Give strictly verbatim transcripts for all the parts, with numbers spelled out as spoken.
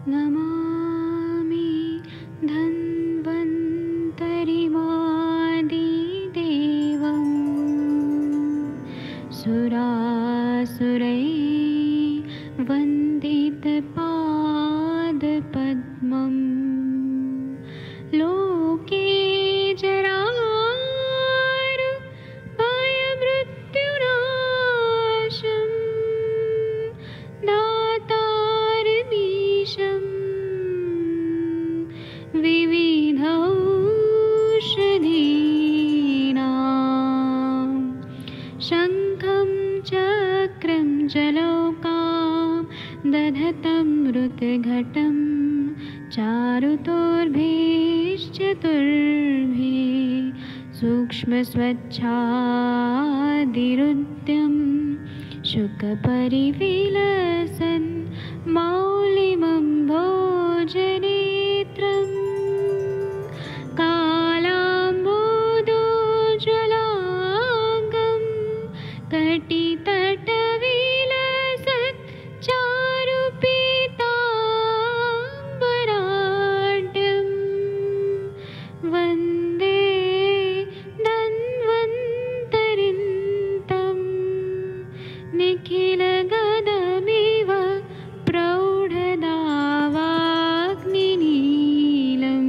नमामि धन्वन्तरिमादिदेवं सुरासुरैः वन्दितपादपद्मं लोके जरामृत्युनाशं दातारमीशं विविधौषधीनां शङ्खं चक्रं जलौकां दधतं मृतघटं चारुतोर्भिश्चतुर्भिः सूक्ष्मस्वच्छादिरुद्यं शुकपरिविलसन् मौलिमं भोजनेत्रम् कालाम्बोदोज्ज्वलाङ्गं कटितटविलसत् चारुपीताम्बराढ्यं वन्दे धन्वन्तरिन्तं निखिलगदमिव प्रौढदावाग्निनीलम्।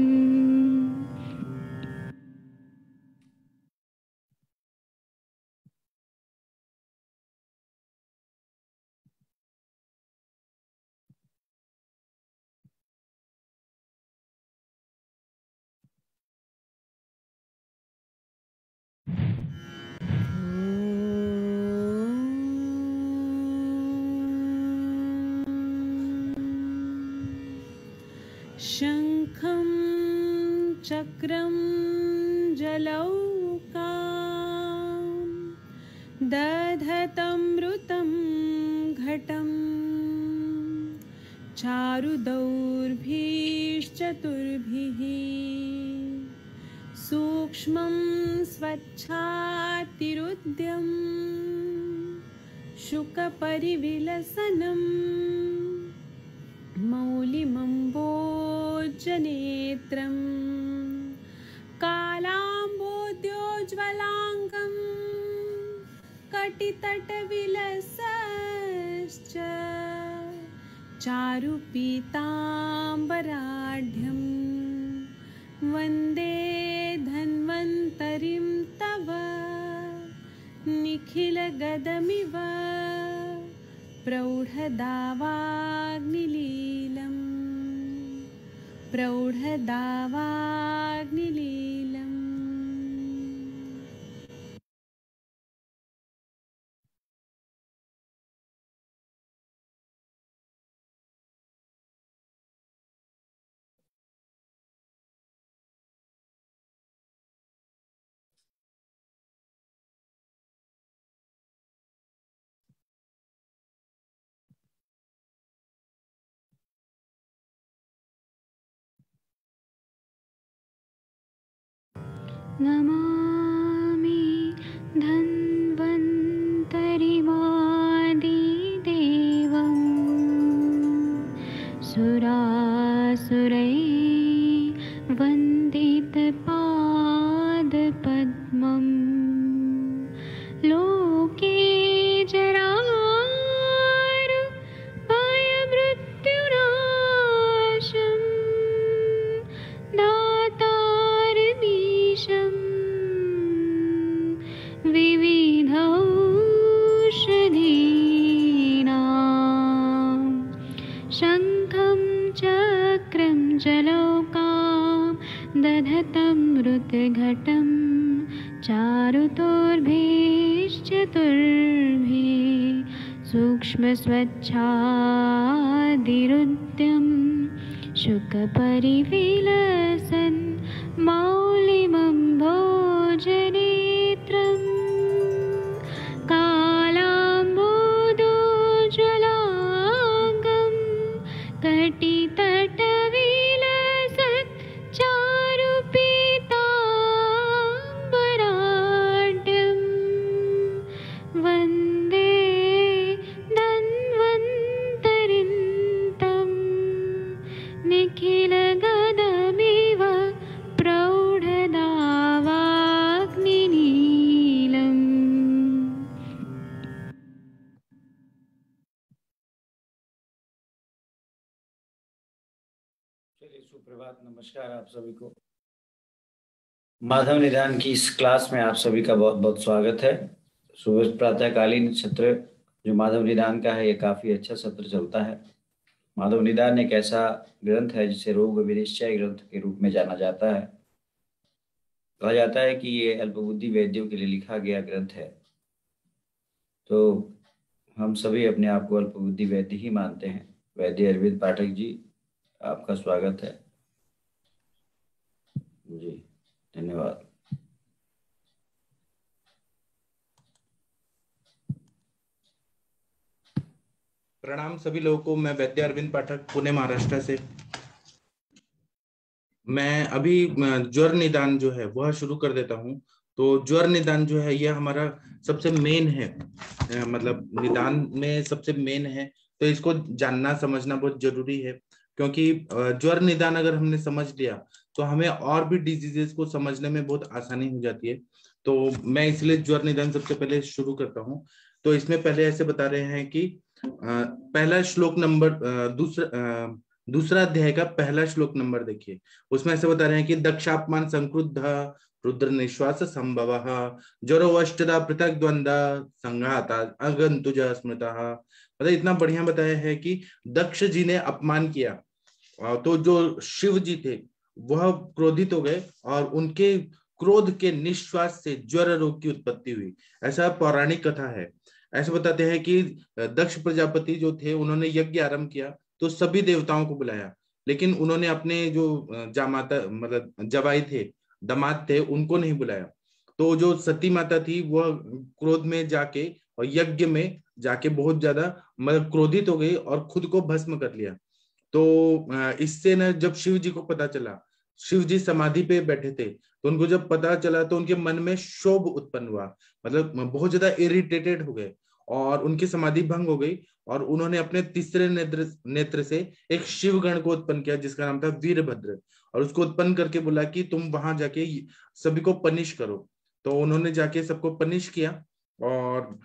शङ्खं चक्रं जलौकां दधतमृतं घटं चारुदौर्भिश्चतुर्भिः सूक्ष्मं स्वच्छातिरुद्यं शुकपरिविलसनं मौलिमम्बोजनेत्रं कालाम्बोद्योज्ज्वलाङ्गं कटितटविलसश्च चारुपीताम्बराढ्यं वन्दे धन्वन्तरिं तव निखिलगदमिव प्रौढदावाग्निलीलम् प्रौढदावाग्निलीलम्। नमामि धन्वन्तरिमादिदेवं सुरासुरैः वन्दितपादपद्मं लोके जरामृत्युनाशं दातारमीशं विविधौषधीनां शङ्खं चक्रं जलौकां दधतं मृतघटं चारुतोर्भिश्चतुर्भिः सूक्ष्मस्वच्छादिरुद्यं शुकपरिविलसन् मौलिमं भोजनेत्रम् कालाम्बोदोज्ज्वलाङ्गं कटितटविलसत् चारुपीताम्बराढ्यं वन्दे धन्वन्तरिन्तं चलिए, सुप्रभात, नमस्कार आप सभी को। माधव निदान की इस क्लास में आप सभी का बहुत बहुत स्वागत है। सुबह प्रातःकालीन सत्र जो माधव निदान का है, ये काफी अच्छा सत्र चलता है। माधव निदान एक ऐसा ग्रंथ है जिसे रोग विनिश्चय ग्रंथ के रूप में जाना जाता है। कहा जाता है कि ये अल्पबुद्धि वैद्यों के लिए लिखा गया ग्रंथ है। तो हम सभी अपने आप को अल्पबुद्धि वैद्य ही मानते हैं। वैद्य अरविंद पाठक जी, आपका स्वागत है जी। धन्यवाद। प्रणाम सभी लोगों को। मैं वैद्य अरविंद पाठक, पुणे महाराष्ट्र से। मैं अभी ज्वर निदान जो है वह शुरू कर देता हूं। तो ज्वर निदान जो है यह हमारा सबसे मेन है, मतलब निदान में सबसे मेन है। तो इसको जानना समझना बहुत जरूरी है, क्योंकि ज्वर निदान अगर हमने समझ लिया तो हमें और भी डिजीजेस को समझने में बहुत आसानी हो जाती है। तो मैं इसलिए ज्वर निदान सबसे पहले शुरू करता हूँ। तो इसमें पहले ऐसे बता रहे हैं कि पहला श्लोक नंबर दूसरा दूसरा अध्याय का पहला श्लोक नंबर देखिए। उसमें ऐसे बता रहे हैं कि दक्षापमान संक्रुद्ध रुद्र निश्वास संभव ज्वरोवष्टदा पृथक द्वंद संघाता अगंतुज स्मृता। मतलब इतना बढ़िया बताया है कि दक्ष जी ने अपमान किया तो जो शिव जी थे वह क्रोधित हो गए और उनके क्रोध के निश्वास से ज्वर रोग की उत्पत्ति हुई। ऐसा पौराणिक कथा है। ऐसे बताते हैं कि दक्ष प्रजापति जो थे उन्होंने यज्ञ आरंभ किया तो सभी देवताओं को बुलाया, लेकिन उन्होंने अपने जो जामाता मतलब जवाई थे, दामाद थे, उनको नहीं बुलाया। तो जो सती माता थी वह क्रोध में जाके और यज्ञ में जाके बहुत ज्यादा मतलब क्रोधित हो गई और खुद को भस्म कर लिया। तो इससे न जब शिव जी को पता चला, शिव जी समाधि पे बैठे थे, तो उनको जब पता चला तो उनके मन में क्षोभ उत्पन्न हुआ, मतलब बहुत ज्यादा इरिटेटेड हो गए और उनकी समाधि भंग हो गई। और उन्होंने अपने तीसरे नेत्र नेत्र से एक शिवगण को उत्पन्न किया जिसका नाम था वीरभद्र, और उसको उत्पन्न करके बोला कि तुम वहां जाके सभी को पनिश करो। तो उन्होंने जाके सबको पनिश किया और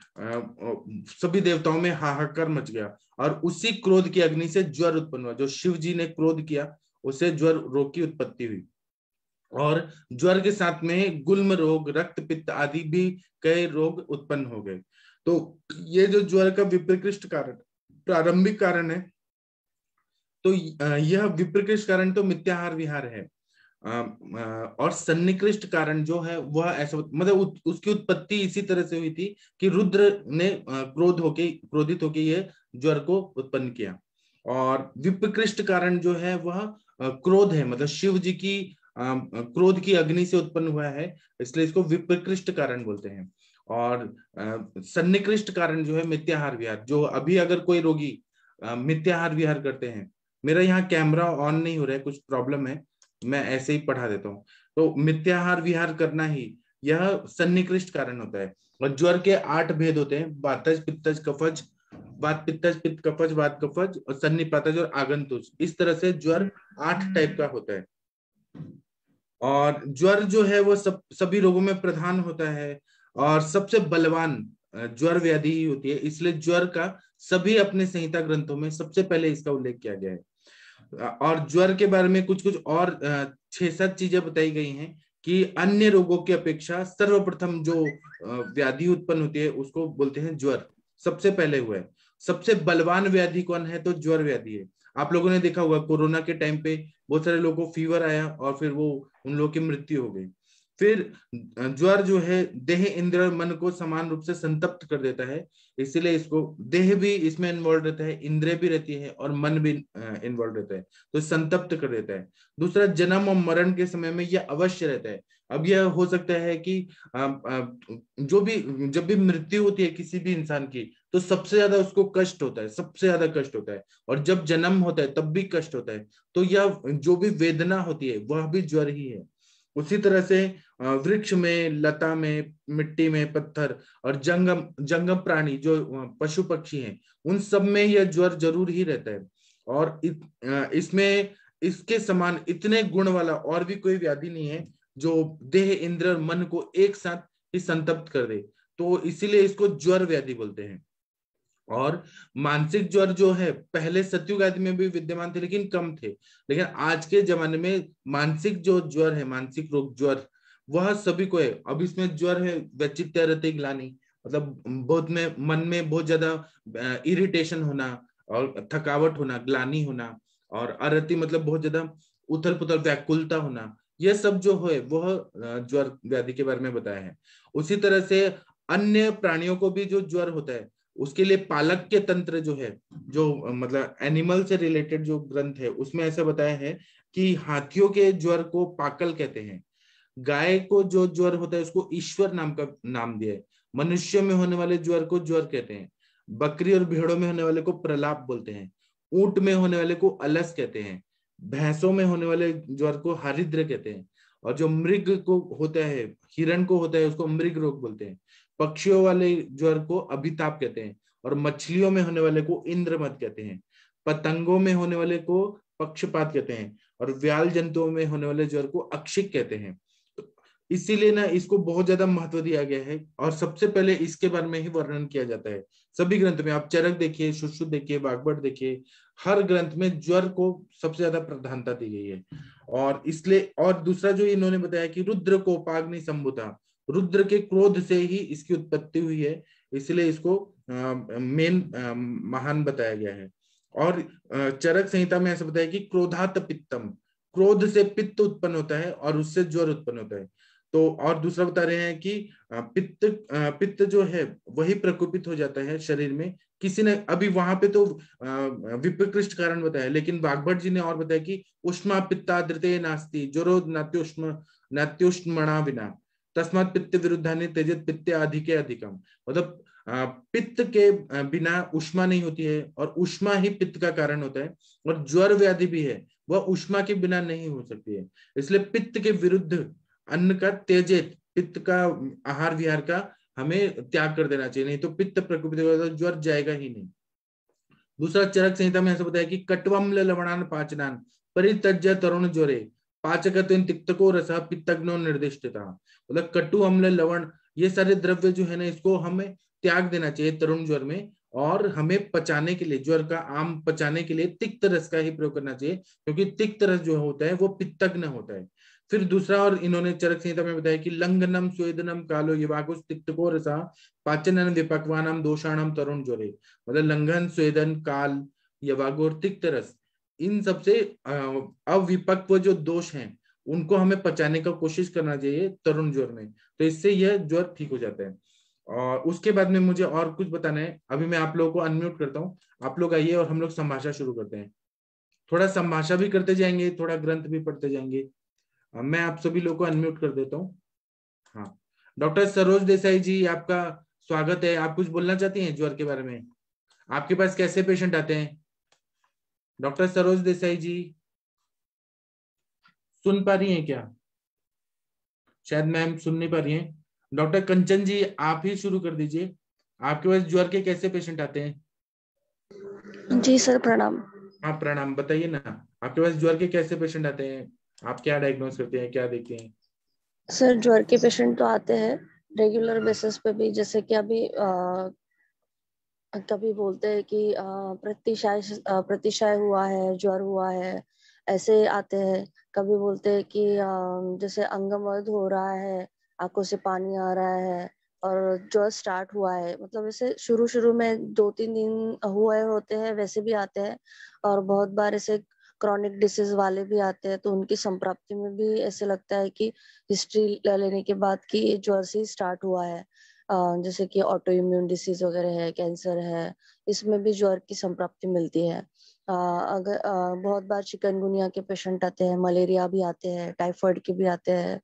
सभी देवताओं में हाहाकार मच गया और उसी क्रोध की अग्नि से ज्वर उत्पन्न हुआ। जो शिव जी ने क्रोध किया उससे ज्वर रोग की उत्पत्ति हुई। और ज्वर के साथ में गुल्म रोग, रक्त पित्त आदि भी कई रोग उत्पन्न हो गए। तो ये जो ज्वर का विप्रकृष्ट कारण, प्रारंभिक कारण है, तो यह विप्रकृष्ट कारण तो मिथ्याहार विहार है। और सन्निकृष्ट कारण जो है वह ऐसा मतलब उसकी उत्पत्ति इसी तरह से हुई थी कि रुद्र ने क्रोध होके क्रोधित होके ये ज्वर को उत्पन्न किया। और विप्रकृष्ट कारण जो है वह क्रोध है, मतलब शिव जी की क्रोध की अग्नि से उत्पन्न हुआ है, इसलिए इसको विप्रकृष्ट कारण बोलते हैं। और सन्निकृष्ट कारण जो है मिथ्याहार विहार। जो अभी अगर कोई रोगी मिथ्याहार विहार करते हैं, मेरा यहाँ कैमरा ऑन नहीं हो रहा है, कुछ प्रॉब्लम है, मैं ऐसे ही पढ़ा देता हूँ। तो मिथ्याहार विहार करना ही यह सन्निकृष्ट कारण होता है। और ज्वर के आठ भेद होते हैं, वातज पित्तज कफज, वात पित्तज पित्त कफज वात कफज और सन्निपातज और आगंतुज। इस तरह से ज्वर आठ टाइप का होता है। और ज्वर जो है वो सब सभी रोगों में प्रधान होता है और सबसे बलवान ज्वर व्याधि ही होती है। इसलिए ज्वर का सभी अपने संहिता ग्रंथों में सबसे पहले इसका उल्लेख किया गया है। और ज्वर के बारे में कुछ कुछ और छह सात चीजें बताई गई हैं कि अन्य रोगों की अपेक्षा सर्वप्रथम जो व्याधि उत्पन्न होती है उसको बोलते हैं ज्वर, सबसे पहले हुआ है। सबसे बलवान व्याधि कौन है? तो ज्वर व्याधि है। आप लोगों ने देखा होगा कोरोना के टाइम पे बहुत सारे लोगों को फीवर आया और फिर वो उन लोगों की मृत्यु हो गई। फिर ज्वर जो है देह इंद्र और मन को समान रूप से संतप्त कर देता है, इसीलिए इसको देह भी इसमें इन्वॉल्व रहता है, इंद्रिय भी रहती है और मन भी इन्वॉल्व रहता है, तो संतप्त कर देता है। दूसरा, जन्म और मरण के समय में यह अवश्य रहता है। अब यह हो सकता है कि जो भी जब भी मृत्यु होती है किसी भी इंसान की तो सबसे ज्यादा उसको कष्ट होता है, सबसे ज्यादा कष्ट होता है, और जब जन्म होता है तब भी कष्ट होता है। तो यह जो भी वेदना होती है वह भी ज्वर ही है। उसी तरह से वृक्ष में, लता में, मिट्टी में, पत्थर और जंगम जंगम प्राणी जो पशु पक्षी हैं उन सब में यह ज्वर जरूर ही रहता है। और इत, इसमें इसके समान इतने गुण वाला और भी कोई व्याधि नहीं है जो देह इंद्र और मन को एक साथ ही संतप्त कर दे, तो इसीलिए इसको ज्वर व्याधि बोलते हैं। और मानसिक ज्वर जो है पहले सतयुग आदि में भी विद्यमान थे लेकिन कम थे, लेकिन आज के जमाने में मानसिक जो ज्वर है, मानसिक रोग ज्वर, वह सभी को है। अब इसमें ज्वर है वैचित्र्य रति ग्लानि, मतलब बहुत में मन में बहुत ज्यादा इरिटेशन होना और थकावट होना, ग्लानि होना, और अरति मतलब बहुत ज्यादा उथल पुथल व्याकुलता होना, यह सब जो है वह ज्वर व्याधि के बारे में बताया है। उसी तरह से अन्य प्राणियों को भी जो ज्वर होता है उसके लिए पालक के तंत्र जो है, जो मतलब एनिमल से रिलेटेड जो ग्रंथ है उसमें ऐसा बताया है कि हाथियों के ज्वर को पाकल कहते हैं, गाय को जो ज्वर होता है उसको ईश्वर नाम का नाम दिया है, मनुष्य में होने वाले ज्वर को ज्वर कहते हैं, बकरी और भेड़ों में होने वाले को प्रलाप बोलते हैं, ऊंट में होने वाले को अलस कहते हैं, भैंसों में होने वाले ज्वर को हरिद्र कहते हैं, और जो मृग को होता है, हिरण को होता है, उसको मृग रोग बोलते हैं, पक्षियों वाले ज्वर को अभिताप कहते हैं, और मछलियों में होने वाले को इंद्रमत कहते हैं, पतंगों में होने वाले को पक्षपात कहते हैं, और व्याल जंतुओं में होने वाले ज्वर को अक्षिक कहते हैं। इसीलिए ना इसको बहुत ज्यादा महत्व दिया गया है, और सबसे पहले इसके बारे में ही वर्णन किया जाता है सभी ग्रंथ में। आप चरक देखिए, सुश्रुत देखिए, वाग्भट देखिए, हर ग्रंथ में ज्वर को सबसे ज्यादा प्रधानता दी गई है। और इसलिए, और दूसरा जो इन्होंने बताया कि रुद्र को पाग्नि संभुता, रुद्र के क्रोध से ही इसकी उत्पत्ति हुई है, इसलिए इसको मेन महान बताया गया है। और चरक संहिता में ऐसा बताया कि क्रोधात पित्तम, क्रोध से पित्त उत्पन्न होता है और उससे ज्वर उत्पन्न होता है। तो और दूसरा बता रहे हैं कि पित्त पित्त जो है वही प्रकोपित हो जाता है शरीर में। किसी ने अभी वहां पे तो विपकृष्ट कारण बताया, लेकिन वाग्भट जी ने और बताया कि उष्मा पित्ता धृते नास्ति ज्वरो नात्योष्म नात्योष्मणा विना तस्मात् पित्त विरुद्धानि तेजत पित्ते अधिके अधिकम, मतलब पित्त के बिना उष्मा नहीं होती है और उष्मा ही पित्त का कारण होता है, और ज्वर व्याधि भी है वह उष्मा के बिना नहीं हो सकती है। इसलिए पित्त के विरुद्ध अन्न का त्यजेत, पित्त का आहार विहार का हमें त्याग कर देना चाहिए, नहीं तो पित्त प्रकोपित होगा तो ज्वर जाएगा ही नहीं। दूसरा चरक संहिता में ऐसा बताया कि कट्वम्ल लवणान पाचनान परित्यज्य तरुण ज्वरे पाचकत्वेन तिक्तको रसः पित्तग्नो निर्दिष्टता, मतलब कटु अम्ल लवण ये सारे द्रव्य जो है ना इसको हमें त्याग देना चाहिए तरुण ज्वर में, और हमें पचाने के लिए, ज्वर का आम पचाने के लिए तिक्त रस का ही प्रयोग करना चाहिए, क्योंकि तिक्त रस जो होता है वो पित्तग्न होता है। फिर दूसरा और इन्होंने चरक संहिता में बताया कि लंघनम स्वेदनम कालो यवाकुस तिक्तको रसा पाचनन विपक्वानाम दोषाणाम तरुण ज्वरे, मतलब लंघन, स्वेदन, काल, यवागु और तिक्त रस, इन सबसे अविपक्व जो दोष हैं उनको हमें पचाने का कोशिश करना चाहिए तरुण ज्वर में, तो इससे यह ज्वर ठीक हो जाता है। और उसके बाद में मुझे और कुछ बताना है। अभी मैं आप लोगों को अनम्यूट करता हूँ, आप लोग आइए और हम लोग संभाषा शुरू करते हैं। थोड़ा संभाषा भी करते जाएंगे, थोड़ा ग्रंथ भी पढ़ते जाएंगे। मैं आप सभी लोगों को अनम्यूट कर देता हूँ। हाँ, डॉक्टर सरोज देसाई जी आपका स्वागत है। आप कुछ बोलना चाहती हैं ज्वर के बारे में? आपके पास कैसे पेशेंट आते हैं? डॉक्टर सरोज देसाई जी सुन पा रही हैं क्या? शायद मैम सुन नहीं पा रही हैं। डॉक्टर कंचन जी आप ही शुरू कर दीजिए, आपके पास ज्वर के कैसे पेशेंट आते हैं? जी सर प्रणाम। हाँ प्रणाम, बताइए ना, आपके पास ज्वर के कैसे पेशेंट आते हैं? आप क्या डायग्नोज करते हैं, क्या देखते हैं? सर ज्वर के पेशेंट तो आते हैं रेगुलर बेसिस पे भी, जैसे कि अभी आ, कभी बोलते हैं कि प्रतिशाय प्रतिशाय हुआ है, ज्वर हुआ है, ऐसे आते हैं। कभी बोलते हैं कि आ, जैसे अंगमर्द हो रहा है, आंखों से पानी आ रहा है और ज्वर स्टार्ट हुआ है, मतलब ऐसे शुरू शुरू में दो तीन दिन हुए होते हैं, वैसे भी आते हैं। और बहुत बार ऐसे क्रॉनिक डिसीज वाले भी आते हैं, तो उनकी संप्राप्ति में भी ऐसे लगता है कि हिस्ट्री लेने के बाद कि ये ज्वर से स्टार्ट हुआ है। जैसे कि ऑटो इम्यून डिसीज वगैरह है, कैंसर है, इसमें भी ज्वर की संप्राप्ति मिलती है। आ, अगर आ, बहुत बार चिकनगुनिया के पेशेंट आते हैं, मलेरिया भी आते हैं, टाइफाइड के भी आते हैं।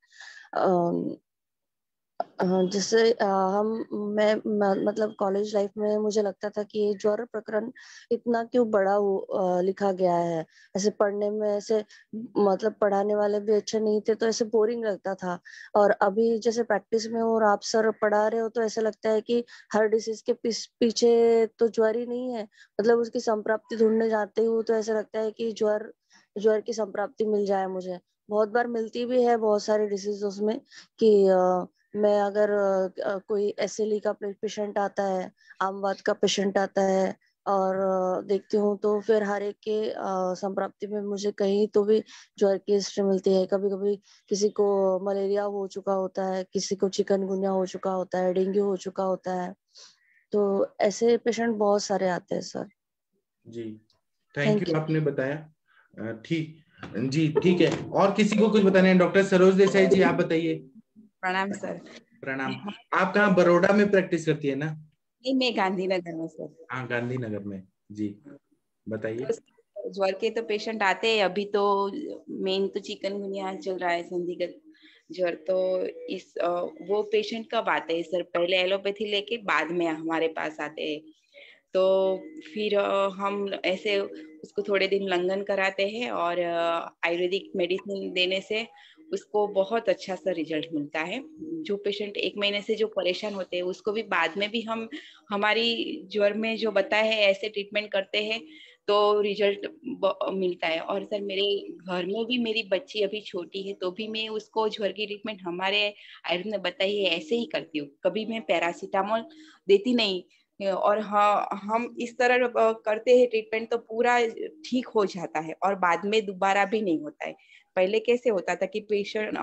जैसे हम मैं, मैं मतलब कॉलेज लाइफ में मुझे लगता था कि ये ज्वर प्रकरण इतना क्यों बड़ा आ, लिखा गया है, ऐसे पढ़ने में ऐसे मतलब पढ़ाने वाले भी अच्छे नहीं थे तो ऐसे बोरिंग लगता था। और अभी जैसे प्रैक्टिस में और आप सर पढ़ा रहे हो तो ऐसा लगता है कि हर डिसीज के पीछे तो ज्वर ही नहीं है, मतलब उसकी संप्राप्ति ढूंढने जाते हो तो ऐसा लगता है कि ज्वर ज्वर की संप्राप्ति मिल जाए मुझे। बहुत बार मिलती भी है बहुत सारे डिसीज उसमें कि मैं अगर अ, कोई एसएलई का पेशेंट आता है, आमवात का पेशेंट आता है और अ, देखती हूँ तो फिर हर एक के अ, संप्राप्ति में मुझे कहीं तो भी ज्वर की हिस्ट्री मिलती है। कभी कभी किसी को मलेरिया हो चुका होता है, किसी को चिकनगुनिया हो चुका होता है, डेंगू हो चुका होता है। तो ऐसे पेशेंट बहुत सारे आते हैं सर। जी थैंक थैंक यू, यू। आपने बताया। अ, ठीक जी, ठीक है। और किसी को कुछ बताना है? डॉक्टर सरोज देसाई जी, आप बताइए। प्रणाम सर। प्रणाम। आप कहाँ, बड़ौदा में प्रैक्टिस करती है ना? नहीं, मैं गांधीनगर में सर। हाँ, गांधीनगर में। जी बताइए। तो ज्वर के तो पेशेंट आते हैं। अभी तो मेन तो चिकनगुनिया चल रहा है, संदिग्ध ज्वर। तो इस अ, वो पेशेंट कब आते हैं सर? पहले एलोपैथी लेके बाद में हमारे पास आते हैं। तो फिर अ, हम ऐसे उसको थोड़े दिन लंघन कराते हैं और अ, आयुर्वेदिक मेडिसिन देने से उसको बहुत अच्छा सा रिजल्ट मिलता है। जो पेशेंट एक महीने से जो परेशान होते हैं उसको भी बाद में भी हम हमारी ज्वर में जो बताए हैं ऐसे ट्रीटमेंट करते हैं तो रिजल्ट मिलता है। और सर मेरे घर में भी मेरी बच्ची अभी छोटी है तो भी मैं उसको ज्वर की ट्रीटमेंट हमारे आयुर्वेद ने बताई है ऐसे ही करती हूँ। कभी मैं पैरासीटामोल देती नहीं। और हाँ, हम इस तरह अ, करते हैं ट्रीटमेंट तो पूरा ठीक हो जाता है और बाद में दोबारा भी नहीं होता है। पहले कैसे होता था कि पेशेंट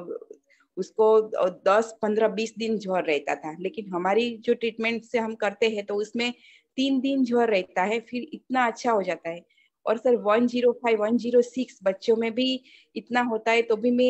उसको दस पंद्रह बीस दिन ज्वर रहता था, लेकिन हमारी जो ट्रीटमेंट से हम करते हैं तो उसमें तीन दिन ज्वर रहता है, फिर इतना अच्छा हो जाता है। और sir one zero five one zero six बच्चों में भी इतना होता है तो भी मैं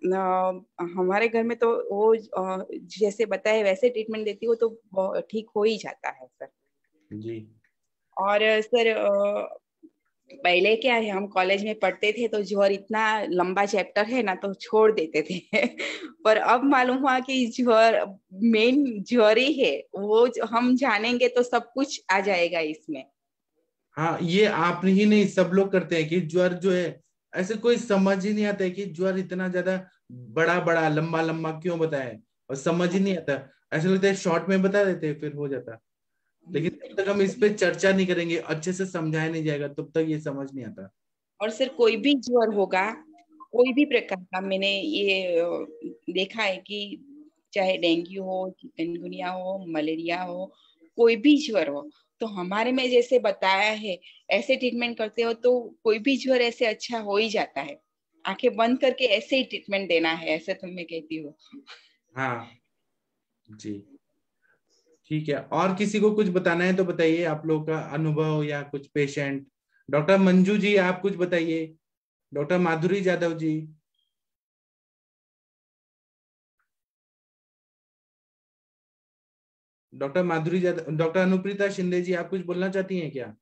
अ, हमारे घर में तो वो अ, जैसे बताए वैसे ट्रीटमेंट देती हो तो वो ठीक हो ही जाता है सर। जी और सर अ, पहले क्या है, हम कॉलेज में पढ़ते थे तो ज्वर इतना लंबा चैप्टर है ना तो छोड़ देते थे पर अब मालूम हुआ कि ज्वर मेन ज्वर ही है, वो जो हम जानेंगे तो सब कुछ आ जाएगा इसमें। हाँ, ये आप ही नहीं, सब लोग करते हैं कि ज्वर जो है, ऐसे कोई समझ ही नहीं आता है कि ज्वर इतना ज्यादा बड़ा बड़ा लंबा लंबा क्यों बताए, और समझ ही नहीं आता। ऐसा लगता है शॉर्ट में बता देते फिर हो जाता। लेकिन जब तक हम इस पे चर्चा नहीं करेंगे, अच्छे से समझाया नहीं जाएगा, तब तक ये समझ नहीं आता। और सर कोई भी ज्वर होगा, कोई भी प्रकार का, मैंने ये अ, देखा है कि चाहे डेंगू हो, चिकनगुनिया हो, मलेरिया हो, कोई भी ज्वर हो, तो हमारे में जैसे बताया है ऐसे ट्रीटमेंट करते हो तो कोई भी ज्वर ऐसे अच्छा हो ही जाता है। आंखें बंद करके ऐसे ही ट्रीटमेंट देना है, ऐसे तो मैं कहती हूँ। हाँ जी, ठीक है। और किसी को कुछ बताना है तो बताइए, आप लोगों का अनुभव या कुछ पेशेंट। डॉक्टर मंजू जी, आप कुछ बताइए। Doctor Madhuri Yadav ji. Doctor Madhuri Yadav, doctor Anupreeta Shinde ji, आप कुछ बोलना चाहती हैं क्या?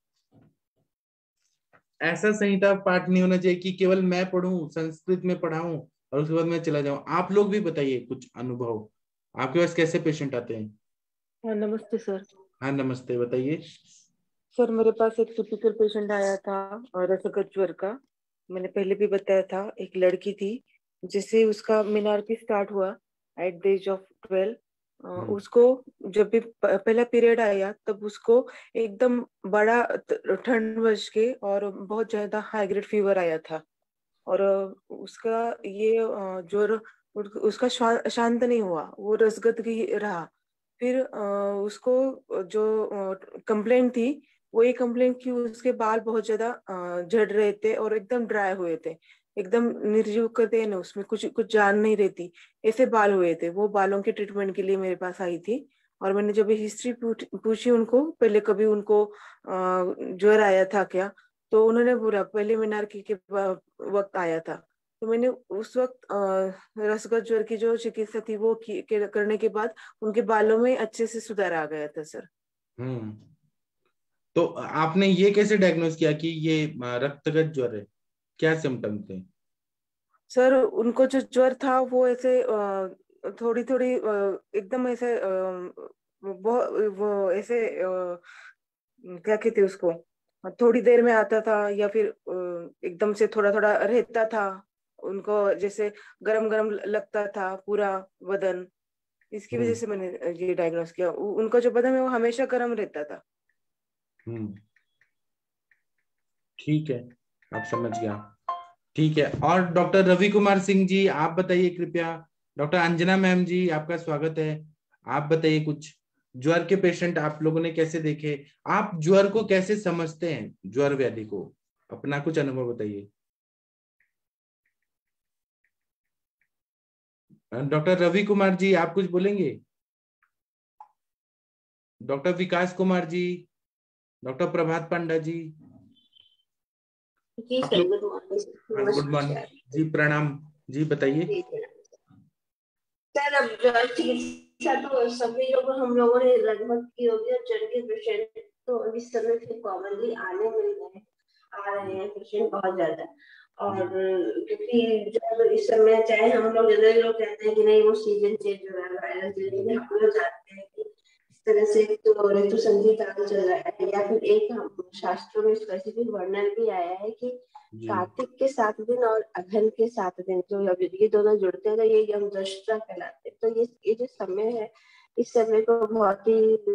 ऐसा संहिता पाठ नहीं होना चाहिए कि केवल मैं पढ़ूं, संस्कृत में पढ़ाऊं और उसके बाद मैं चला जाऊं। आप लोग भी बताइए कुछ अनुभव, आपके पास कैसे पेशेंट आते हैं? हाँ नमस्ते सर। हाँ नमस्ते, बताइए। सर मेरे पास एक टिपिकल पेशेंट आया था और रसगत ज्वर का। मैंने पहले भी बताया था, एक लड़की थी जिससे उसका मीनार्की स्टार्ट हुआ at the age of twelve. हम्म, उसको जब भी प- पहला पीरियड आया तब उसको एकदम बड़ा त- ठंड बज के और बहुत ज्यादा हाई ग्रेड फीवर आया था। और अ, उसका ये अ, ज्वर उस- उसका शा- शांत नहीं हुआ, वो रसगत ही रहा। फिर अ, उसको जो कंप्लेंट थी वो ये कंप्लेंट कि उसके बाल बहुत ज्यादा अ, झड़ रहे थे और एकदम ड्राई हुए थे, एकदम निर्जीव करते हैं ना, उसमें कुछ कुछ जान नहीं रहती, ऐसे बाल हुए थे। वो बालों के ट्रीटमेंट के लिए मेरे पास आई थी। और मैंने जब हिस्ट्री पूछी उनको, पहले कभी उनको अ, ज्वर आया था क्या, तो उन्होंने पूरा पहले मीनारकी के व- वक्त आया था। तो मैंने उस वक्त अ, रसगत ज्वर की जो चिकित्सा थी वो की, के, करने के बाद उनके बालों में अच्छे से सुधार आ गया था सर। हम्म। तो आपने ये कैसे डायग्नोज किया कि ये अ, रक्तगत ज्वर है? क्या सिम्टम थे? सर उनको जो ज्वर था वो ऐसे अ, थोड़ी थोड़ी अ, एकदम ऐसे अ, बहुत वो ऐसे अ, क्या कहते हैं उसको, थोड़ी देर में आता था या फिर अ, एकदम से थोड़ा थोड़ा रहता था उनको, जैसे गरम गरम लगता था पूरा बदन। इसकी वजह हम्म से मैंने ये डायग्नोस किया। उ- उनका जो बदन है वो हमेशा गर्म रहता था। हम्म, ठीक है, आप समझ गया। ठीक है। और डॉक्टर रवि कुमार सिंह जी, आप बताइए कृपया। डॉक्टर अंजना मैम जी, आपका स्वागत है। आप बताइए कुछ, ज्वर के पेशेंट आप लोगों ने कैसे देखे, आप ज्वर को कैसे समझते हैं, ज्वर व्याधि को, अपना कुछ अनुभव बताइए। डॉक्टर रवि कुमार जी, आप कुछ बोलेंगे? डॉक्टर विकास कुमार जी, डॉक्टर प्रभात पांडा जी, जी sir, good morning. Good morning जी, प्रणाम जी, बताइए। सर, अब ज्वर चिकित्सा तो सभी लोग हम लोगों ने लगभग की होगी, और ज्वर के पेशेंट तो इस समय फिर कॉमनली आने मिल रहे आ रहे हैं पेशेंट बहुत ज्यादा। और क्योंकि जब इस समय चाहे हम लोग जनरली लोग कहते हैं कि नहीं वो सीजन चेंज हो रहा है, वायरल चेंज, हम लोग जानते हैं कि इस तरह से तो ऋतु संधि काल चल रहा है, या फिर एक हम शास्त्रों में स्पेसिफिक वर्णन भी आया है कि कार्तिक के सात दिन और अघन के सात दिन जो ये दोनों जुड़ते हैं तो ये यम दशा कहलाते हैं। तो ये ये जो समय है, इस समय को बहुत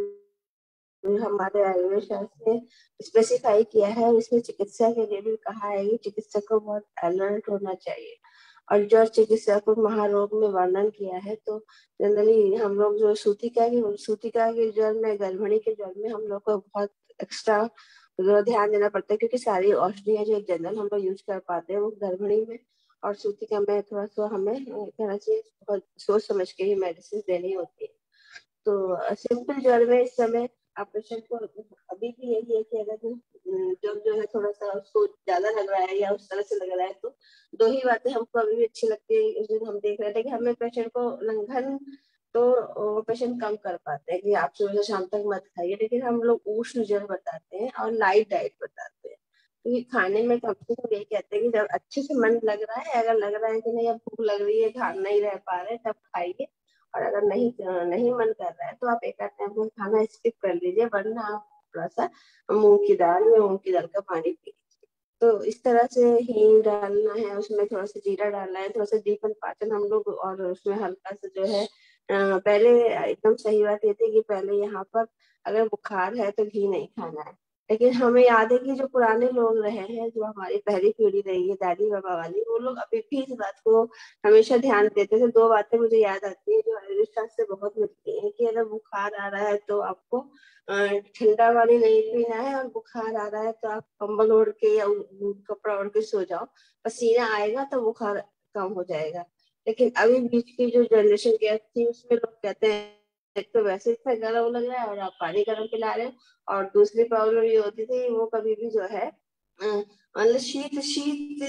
ही हमारे आयुर्वेद शास्त्र ने स्पेसिफाई किया है, और इसमें चिकित्सा के लिए भी कहा है कि चिकित्सक को बहुत अलर्ट होना चाहिए। और ज्वर चिकित्सा को महारोग में वर्णन किया है, तो जनरली हम लोग जो सूतिका की सूतिका के ज्वर में, गर्भिणी के ज्वर में हम लोग को बहुत एक्स्ट्रा ध्यान देना पड़ता है, क्योंकि सारी औषधियां जो जनरल हम लोग यूज कर पाते हैं वो गर्भिणी में और सूतिका में थोड़ा सा हमें कहना चाहिए बहुत सोच समझ के ही मेडिसिन देनी होती है। तो सिंपल ज्वर में इस समय आप पेशेंट को अभी भी यही है कि अगर जो जो है थोड़ा सा उसको ज्यादा लग रहा है या उस तरह से लग रहा है, तो दो ही बातें हमको अभी भी अच्छी लगती है। उस दिन हम देख रहे थे कि हमें पेशेंट को लंघन तो पेशेंट कम कर पाते हैं कि आप सुबह से शाम तक मत खाइए, लेकिन हम लोग उष्ण जल बताते हैं और लाइट डाइट बताते हैं। क्योंकि तो खाने में कम से कम यही कहते हैं कि जब अच्छे से मन लग रहा है, अगर लग रहा है कि नहीं अब भूख लग रही है, खा नहीं रह पा रहे, तब खाइए। और अगर नहीं नहीं मन कर रहा है तो आप एक आध टाइम खाना स्किप कर लीजिए, वरना आप थोड़ा सा मूंग की दाल या मूंग की दाल का पानी पी लीजिए। तो इस तरह से हींग डालना है, उसमें थोड़ा सा जीरा डालना है, थोड़ा सा दीपन पाचन हम लोग, और उसमें हल्का सा जो है पहले एकदम सही बात ये थी कि पहले यहाँ पर अगर बुखार है तो घी नहीं खाना है, लेकिन हमें याद है कि जो पुराने लोग रहे हैं, जो हमारी पहली पीढ़ी रही है दादी बाबा वाली, वो लोग अभी भी इस बात को हमेशा ध्यान देते थे। दो बातें मुझे याद आती है जो आयुर्वेद शास्त्र से बहुत मिलती है, कि अगर बुखार आ रहा है तो आपको ठंडा पानी नहीं पीना है, और बुखार आ रहा है तो आप कंबल ओढ़ के या कपड़ा ओढ़ के सो जाओ, पसीना आएगा तो बुखार कम हो जाएगा। लेकिन अभी बीच की जो जनरेशन गैप थी उसमें लोग कहते हैं एक तो वैसे इतना गर्म लग रहा है और आप पानी गर्म पिला रहे हैं, और दूसरी प्रॉब्लम ये होती थी वो कभी भी जो है मतलब शीत शीत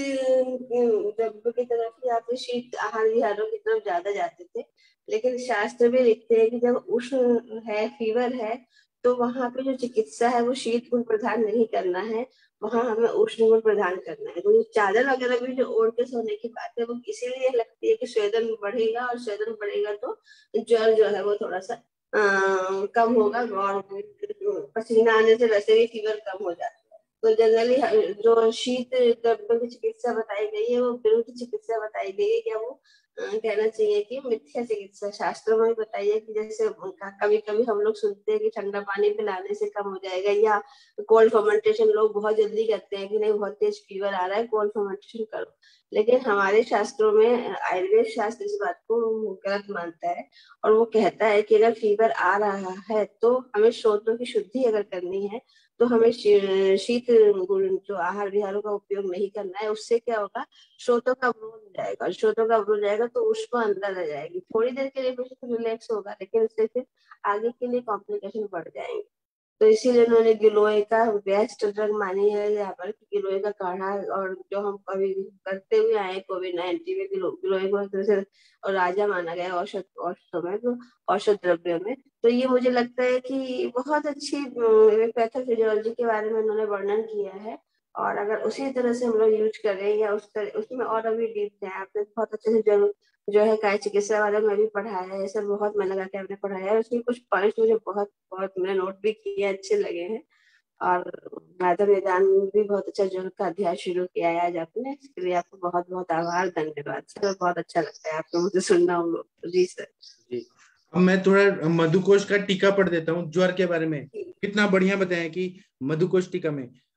जब की तरफ ही आते, शीत आहार विहारों की तरफ ज्यादा जाते थे। लेकिन शास्त्र भी लिखते हैं कि जब उष्ण है, फीवर है, तो वहां पे जो चिकित्सा है वो शीत गुण प्रदान नहीं करना है, वहां हमें उष्ण गुण प्रदान करना है। तो चादर वगैरह भी जो ओढ़ के सोने की बात है वो इसीलिए लगती है कि स्वेदन बढ़ेगा, और स्वेदन बढ़ेगा तो ज्वर जो है वो थोड़ा सा आ, कम होगा, और पसीना आने से वैसे भी फीवर कम हो जाता है। तो जनरली जो शीत द्रव्यों की चिकित्सा बताई गई है वो विरुद्ध चिकित्सा बताई गई है, या वो कहना चाहिए कि मिथ्या चिकित्सा शास्त्रों में बताई है। कि जैसे कभी कभी हम लोग सुनते हैं कि ठंडा पानी पिलाने से कम हो जाएगा, या कोल्ड फर्मेंटेशन लोग बहुत जल्दी करते हैं कि नहीं बहुत तेज फीवर आ रहा है कोल्ड फर्मेंटेशन करो, लेकिन हमारे शास्त्रों में आयुर्वेद शास्त्र इस बात को गलत मानता है, और वो कहता है कि अगर फीवर आ रहा है तो हमें श्रोतों की शुद्धि अगर करनी है तो हमें शीत जो आहार विहारों का उपयोग नहीं करना है। उससे क्या होगा, श्रोतों का अवरोध हो जाएगा, श्रोतों का अवरोध जाएगा तो उष्मा अंदर आ जाएगी, थोड़ी देर के लिए पेशेंट रिलैक्स होगा, लेकिन उससे फिर आगे के लिए कॉम्प्लिकेशन बढ़ जाएंगे। तो इसीलिए उन्होंने गिलोय का बेस्ट ड्रग मानी है यहाँ पर, गिलोय का काढ़ा, और जो हम कभी करते हुए आए कोविड नाइन्टीन में गिलो, गिलोय को एक तरह से और राजा माना गया औषध औषधों में, तो औषध द्रव्यों में। तो ये मुझे लगता है कि बहुत अच्छी पैथोफिजियोलॉजी के बारे में उन्होंने वर्णन किया है, और अगर उसी तरह से हम लोग यूज करें या उस तरह उसमें और अभी डीप है, आपने बहुत अच्छे से जरूर जो है काय चिकित्सा वाले में भी पढ़ाया है, सब बहुत मन लगा के आपने पढ़ाया है। उसमें कुछ पॉइंट्स मुझे बहुत बहुत मैंने नोट भी किए, अच्छे लगे हैं। और माधव निदान भी बहुत अच्छा जो का अध्याय शुरू किया है आज आपने, इसके लिए आपको बहुत बहुत आभार, धन्यवाद सर। बहुत अच्छा लगता है आपको मुझे सुनना हम लोग। जी सर। जी, अब मैं थोड़ा मधुकोश का टीका पढ़ देता हूँ ज्वर के बारे में। कितना बढ़िया बताया कि मधुकोश टीका में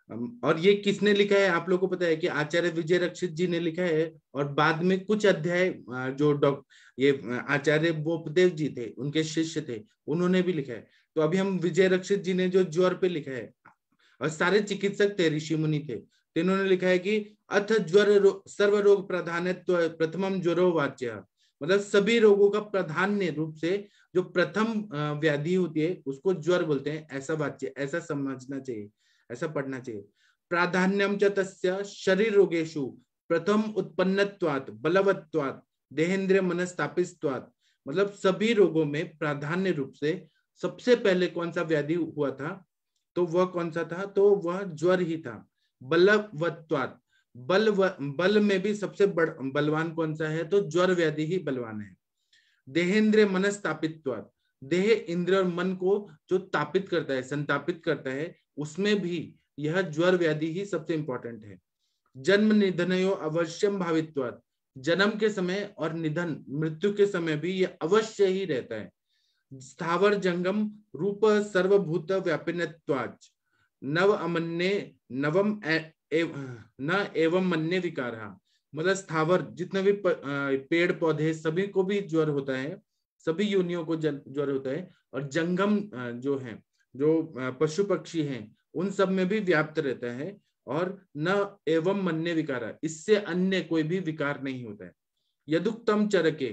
और ये किसने लिखा है आप लोग को पता है कि आचार्य विजय रक्षित जी ने लिखा है, और बाद में कुछ अध्याय जो डॉक्टर ये आचार्य बोपदेव जी थे उनके शिष्य थे उन्होंने भी लिखा है। तो अभी हम विजय रक्षित जी ने जो ज्वर पे लिखा है, और सारे चिकित्सक थे, ऋषि मुनि थे, तो इन्होंने लिखा है कि अथ ज्वर सर्व रोग प्राधान्यत्व प्रथमम ज्वरो वाच्य, मतलब सभी रोगों का प्राधान्य रूप से जो प्रथम व्याधि होती है उसको ज्वर बोलते हैं, ऐसा वाच्य, ऐसा समझना चाहिए, ऐसा पढ़ना चाहिए। प्राधान्यम च तस्य शरीर रोगेषु प्रथम उत्पन्नत्वात् बलवत्वात् देहेंद्रिय मनस्तापित्वात्, मतलब सभी रोगों में प्राधान्य रूप से सबसे पहले कौन सा व्याधि हुआ था, तो वह कौन सा था, तो वह ज्वर ही था। बलवत्वात्, बल व, बल में भी सबसे बड़ बलवान कौन सा है, तो ज्वर व्याधि ही बलवान है। देहेंद्रिय मनस्तापित्वात्, देह इंद्रिय और मन को जो तापित करता है, संतापित करता है, उसमें भी यह ज्वर व्याधि ही सबसे इंपॉर्टेंट है। जन्म निधनयो अवश्यम भावित्वात्, जन्म के समय और निधन मृत्यु के समय भी यह अवश्य ही रहता है। स्थावर जंगम रूप सर्वभूत व्यापिनत्वाच् नव अमन्ये नवम ए, ए, न एवं मन्ये विकारः, मतलब स्थावर जितने भी पेड़ पौधे सभी को भी ज्वर होता है, सभी योनियों को ज्वर होता है, और जंगम जो है, जो पशु पक्षी हैं, उन सब में भी व्याप्त रहता है, और न एवं मन्ये विकार, इससे अन्य कोई भी विकार नहीं होता है। यदुक्तम चरके,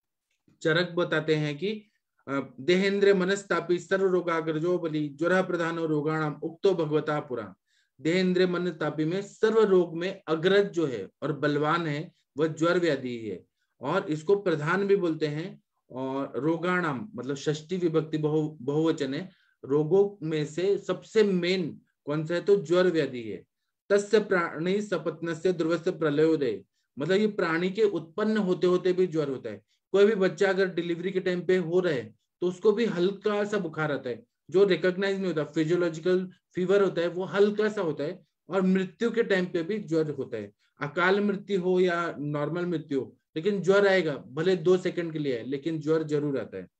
चरक बताते हैं कि देहेंद्र मनस्तापी सर्व रोगाग्रजो बलि ज्वर प्रधानो रोगाणाम उक्तो भगवता पुरा, देहेंद्र मनस्तापी में सर्व रोग में अग्रज जो है और बलवान है वह ज्वर व्याधि है, और इसको प्रधान भी बोलते हैं। और रोगाणाम मतलब षष्ठी विभक्ति बहु बहुवचन है, रोगों में से सबसे मेन कौन सा है, तो ज्वर व्याधि है। तस्य प्राणी सपत्नस्य ध्रुवस्य प्रलयोदय, मतलब ये प्राणी के उत्पन्न होते होते भी ज्वर होता है। कोई भी बच्चा अगर डिलीवरी के टाइम पे हो रहा है तो उसको भी हल्का सा बुखार आता है, जो रिकॉग्नाइज नहीं होता, फिजियोलॉजिकल फीवर होता है, वो हल्का सा होता है। और मृत्यु के टाइम पे भी ज्वर होता है, अकाल मृत्यु हो या नॉर्मल मृत्यु हो, लेकिन ज्वर आएगा, भले दो सेकंड के लिए है, लेकिन ज्वर जरूर आता है।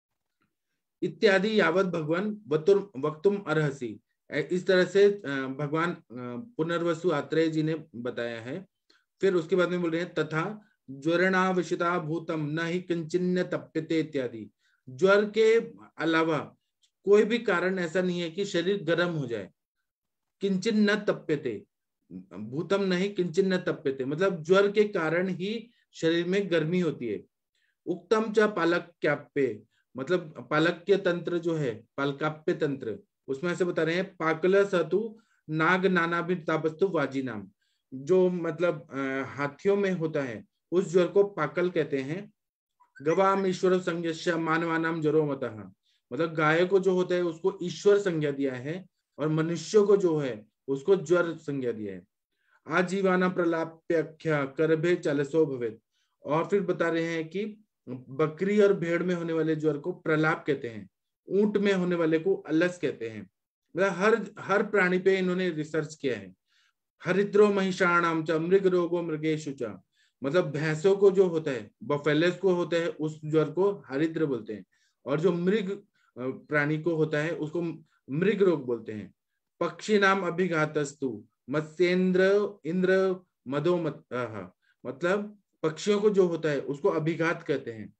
इत्यादि यावत भगवान वक्तुम अर्हसि, इस तरह से भगवान पुनर्वसु आत्रेय जी ने बताया है। फिर उसके बाद में बोल रहे हैं तथा ज्वरणाविषिता भूतम न ही किंचिन्न तप्यते इत्यादि, ज्वर के अलावा कोई भी कारण ऐसा नहीं है कि शरीर गर्म हो जाए। किंचिन न तप्यते, भूतम नहीं किंचिन न तप्यते, मतलब ज्वर के कारण ही शरीर में गर्मी होती है। उक्तम च पालक्याप्य, मतलब पालक्य तंत्र जो है, पालकाप्य तंत्र, उसमें ऐसे बता रहे हैं पाकल सतु नाग नाना भी तापस्तु वाजी नाम, जो मतलब हाथियों में होता है उस ज्वर को पाकल कहते हैं। गवाम ईश्वर संज्ञा मानवानाम ज्वरो मतः, मतलब गाय को जो होता है उसको ईश्वर संज्ञा दिया है, और मनुष्यों को जो है उसको ज्वर संज्ञा दिया है। आजीवाना प्रलाप्यख्या करभे चलसो भवेत, और फिर बता रहे हैं कि बकरी और भेड़ में होने वाले ज्वर को प्रलाप कहते हैं, ऊंट में होने वाले को अलस कहते हैं। मतलब हर हर प्राणी पे इन्होंने रिसर्च किया है। हरिद्रो महिषाणाम च मृग रोगो मृगेशु च, मतलब भैंसों को जो होता है, बफेलोस को होता है, उस ज्वर को हरिद्र बोलते हैं, और जो मृग प्राणी को होता है उसको मृग रोग बोलते हैं। पक्षी नाम अभिघातस्तु मत्स्येंद्र इंद्र मदो मत, मतलब पक्षियों को जो होता है उसको अभिघात कहते हैं,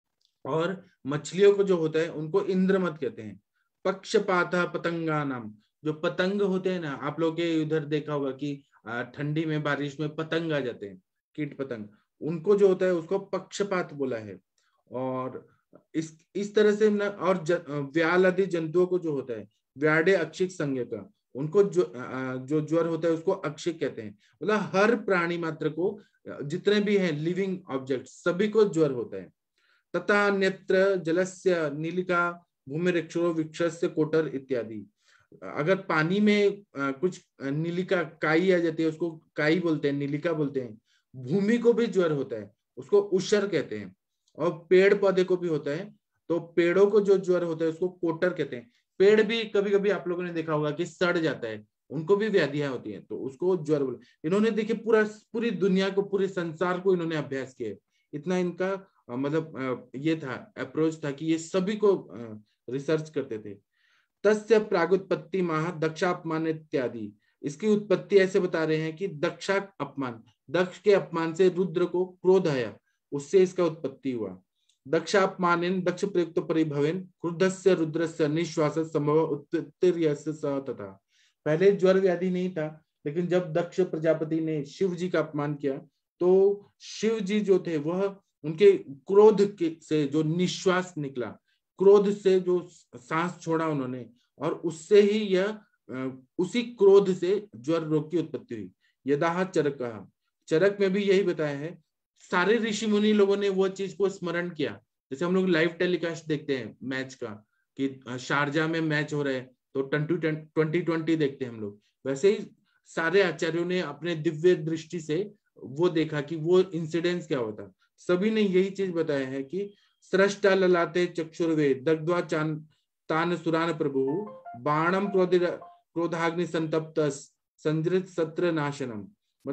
और मछलियों को जो होता है उनको इंद्रमत कहते हैं। पक्षपात पतंगा नाम, जो पतंग होते हैं ना, आप लोग के उधर देखा होगा कि ठंडी में बारिश में पतंग आ जाते हैं, कीट पतंग, उनको जो होता है उसको पक्षपात बोला है। और इस इस तरह से ना, और व्याल आदि जंतुओं को जो होता है व्याडे अक्षिक संज्ञा का, उनको जो जो ज्वर होता है उसको अक्षिक कहते हैं। मतलब हर प्राणी मात्र को, जितने भी हैं लिविंग ऑब्जेक्ट, सभी को ज्वर होता है। तथा नेत्र जलस्य नीलिका भूमिरक्षरो वृक्षस्य कोटर इत्यादि, अगर पानी में कुछ नीलिका काई आ जाती है उसको काई बोलते हैं, नीलिका बोलते हैं। भूमि को भी ज्वर होता है, उसको उषर कहते हैं। और पेड़ पौधे को भी होता है, तो पेड़ों को जो ज्वर होता है उसको कोटर कहते हैं। पेड़ भी कभी कभी आप लोगों ने देखा होगा कि सड़ जाता है, उनको भी व्याधियां होती हैं, तो उसको ज्वर बोले। इन्होंने देखिए पूरा पूरी दुनिया को, पूरे संसार को इन्होंने अभ्यास किया, इतना इनका मतलब ये था अप्रोच था कि ये सभी को रिसर्च करते थे। तस्य प्रागुत्पत्ति माह दक्षापमान इत्यादि, इसकी उत्पत्ति ऐसे बता रहे हैं कि दक्षा अपमान, दक्ष के अपमान से रुद्र को क्रोध आया, उससे इसका उत्पत्ति हुआ। दक्षापमानेन दक्ष प्रयुक्त परिभवेन क्रुद्धस्य रुद्रस्य निश्वास संभव उत्पत्तिर्यस्य स तथा। पहले ज्वर व्याधि नहीं था, लेकिन जब दक्ष प्रजापति ने शिव जी का अपमान किया तो शिव जी जो थे वह उनके क्रोध के से जो निश्वास निकला, क्रोध से जो सांस छोड़ा उन्होंने, और उससे ही यह उसी क्रोध से ज्वर रोग की उत्पत्ति हुई। यदाह चरक, चरक में भी यही बताया है। सारे ऋषि मुनि लोगों ने वो चीज को स्मरण किया। जैसे हम लोग लाइव टेलीकास्ट देखते हैं मैच का, कि शारजा में मैच हो रहा है तो ट्वेंटी ट्वेंटी देखते हैं हम लोग, वैसे ही सारे आचार्यों ने अपने दिव्य दृष्टि से वो देखा कि वो इंसिडेंस क्या होता। सभी ने यही चीज बताया है कि सृष्टा ललाते चक्षुर्वे दग्ध्वा चान तान सुरान प्रभु बाणम क्रोध क्रोधाग्नि संतप्त संजृत सत्र नाशनम।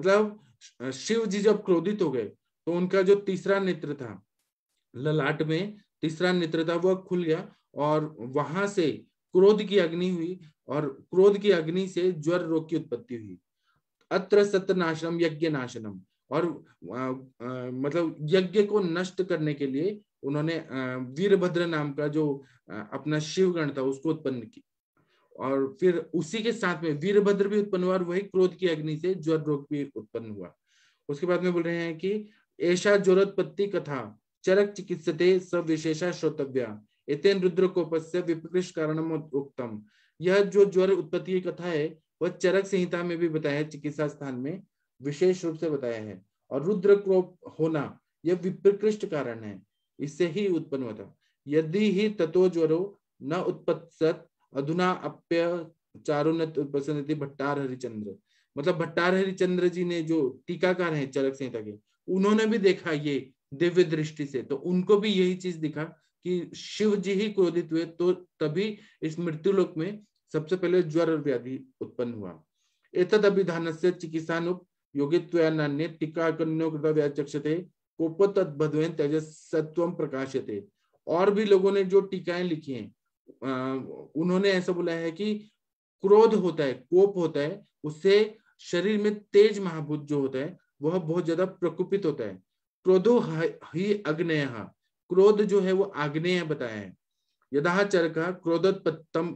मतलब शिव जी जब क्रोधित हो गए तो उनका जो तीसरा नेत्र था, ललाट में तीसरा नेत्र था, वह खुल गया और वहां से क्रोध की अग्नि हुई और क्रोध की अग्नि से ज्वर रोग की उत्पत्ति हुई। अत्र सत्र नाशनम यज्ञ नाशनम, और आ, आ, मतलब यज्ञ को नष्ट करने के लिए उन्होंने वीरभद्र नाम का जो आ, अपना शिवगण था उसको उत्पन्न की, और फिर उसी के साथ में वीरभद्र भी उत्पन्न हुआ और वही क्रोध की अग्नि से ज्वर रोग भी उत्पन्न हुआ। उसके बाद में बोल रहे हैं कि ऐसा ज्वरोत्पत्ति कथा चरक चिकित्सते सब विशेषा श्रोतव्या एतेन रुद्र कोपस्य विपकृष्ट कारणम उक्तम। यह जो ज्वर उत्पत्ति की कथा है वह चरक संहिता में भी बताया है, चिकित्सा स्थान में विशेष रूप से बताया है। और रुद्र कोप होना यह विप्रकृष्ट कारण है, इससे ही उत्पन्न हुआ था। यदि ही ततो ज्वरो न उत्पत्सत अधुना अप्य चारुनत उपसन्नति भट्टार हरिचंद्र। मतलब भट्टार हरिचंद्र जी ने जो टीकाकार हैं चरक संहिता के, उन्होंने भी देखा ये दिव्य दृष्टि से, तो उनको भी यही चीज दिखा कि शिव जी ही क्रोधित हुए तो तभी इस मृत्युलोक में सबसे पहले ज्वर और व्याधि उत्पन्न हुआ। एतद अभिधानस्य चिकित्सानुप योगित्वान्य टीका कन्यो कृत व्याचक्षते कोप तद्भद्वेन तेजसत्वम प्रकाशते। और भी लोगों ने जो टीकाएं लिखी हैं उन्होंने ऐसा बोला है कि क्रोध होता है, कोप होता है, उससे शरीर में तेज महाभूत जो होता है वह बहुत ज्यादा प्रकोपित होता है। क्रोधो ही अग्नेय, क्रोध जो है वो आग्नेय बताया है। यदा चरका क्रोधोत्पत्तम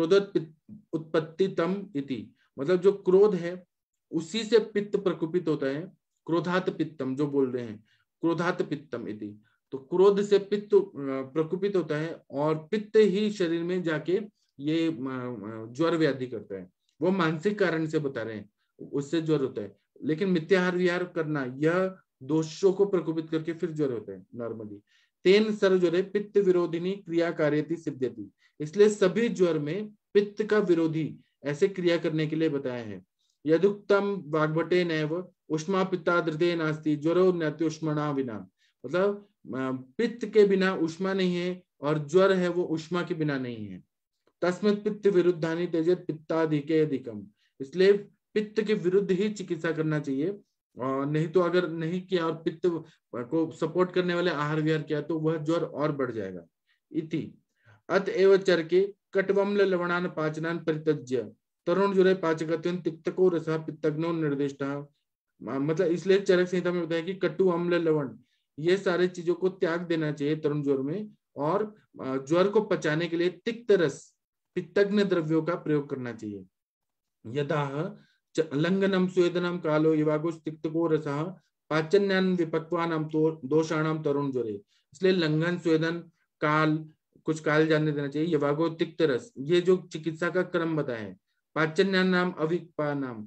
क्रोधोत्पत्तितम इति, मतलब जो क्रोध है उसी से पित्त प्रकोपित होता है। क्रोधात पित्तम जो बोल रहे हैं, क्रोधात पित्तम इति, तो क्रोध से पित्त प्रकोपित होता है और पित्त ही शरीर में जाके ये ज्वर व्याधि करता है। वो मानसिक कारण से बता रहे हैं, उससे ज्वर होता है। लेकिन मिथ्याहार विहार करना यह दोषों को प्रकोपित करके फिर ज्वर होता है नॉर्मली। तेन सर ज्वरे पित्त विरोधिनी क्रिया कार्यति सिद्ध्यति, इसलिए सभी ज्वर में पित्त का विरोधी ऐसे क्रिया करने के लिए बताया है। यदुक्तम वाग्भटे नैव उष्मा पित्ता धृते नास्ति ज्वरो नत्युष्मणा विना, मतलब पित्त के बिना उष्मा नहीं है और ज्वर है वो उष्मा के बिना नहीं है। तस्मत् पित्त विरुद्धानि तेजत पित्ताधिके अधिकम, इसलिए पित्त के विरुद्ध ही चिकित्सा करना चाहिए, और नहीं तो अगर नहीं किया और पित्त को सपोर्ट करने वाले आहार विहार किया तो वह ज्वर और बढ़ जाएगा। इति अतएव चरके कटवम्ल लवणान पाचनान परित्यज्य तरुण ज्वरे पाचकत्वेन तिक्तको रसः पित्तग्नो निर्दिष्टः, मतलब इसलिए चरक संहिता में बताया कि कटु अम्ल लवण ये सारे चीजों को त्याग देना चाहिए तरुण ज्वर में, और ज्वर को पचाने के लिए तिक्त रस पित्तग्न द्रव्यों का प्रयोग करना चाहिए। यदा लंघनम स्वेदनम कालो युवागुष तिक्तको रसः पाचन्यान विपक्वानाम दोषाणाम तरुण ज्वरे, इसलिए लंघन स्वेदन काल कुछ काल जानने देना चाहिए। यवागो तिक्त रस ये जो चिकित्सा का क्रम बताया है। पाचन्यान नाम अविपानाम,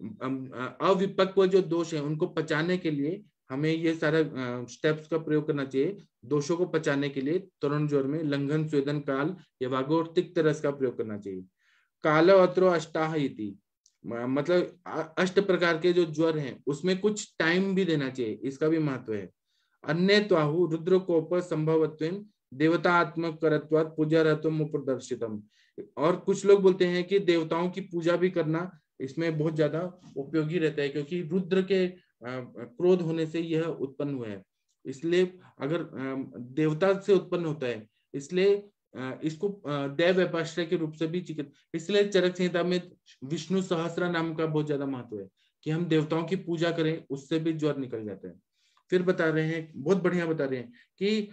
अविपक्व जो दोष है उनको पचाने के लिए हमें ये सारा स्टेप्स का प्रयोग करना चाहिए। दोषों को पचाने के लिए तरुण ज्वर में लंघन स्वेदन काल यवागो और तिक्त रस का प्रयोग करना चाहिए। काल अत्रो अष्टाह इति, मतलब अष्ट प्रकार के जो ज्वर हैं उसमें कुछ टाइम भी देना चाहिए, इसका भी महत्व है। अन्य त्वाहु रुद्र कोप संभवत्वेन देवता आत्मक करत्वात् पूजा रहत्वम प्रदर्शितम, और कुछ लोग बोलते हैं कि देवताओं की पूजा भी करना इसमें बहुत ज्यादा उपयोगी रहता है, क्योंकि रुद्र के क्रोध होने से यह उत्पन्न हुआ है। इसलिए अगर देवता से उत्पन्न होता है, इसलिए इसको दैव व्यपाश्रय के रूप से भी चिकित्सा, इसलिए चरक संहिता में विष्णु सहस्त्र नाम का बहुत ज्यादा महत्व है कि हम देवताओं की पूजा करें, उससे भी ज्वर निकल जाता है। फिर बता रहे हैं, बहुत बढ़िया बता रहे हैं कि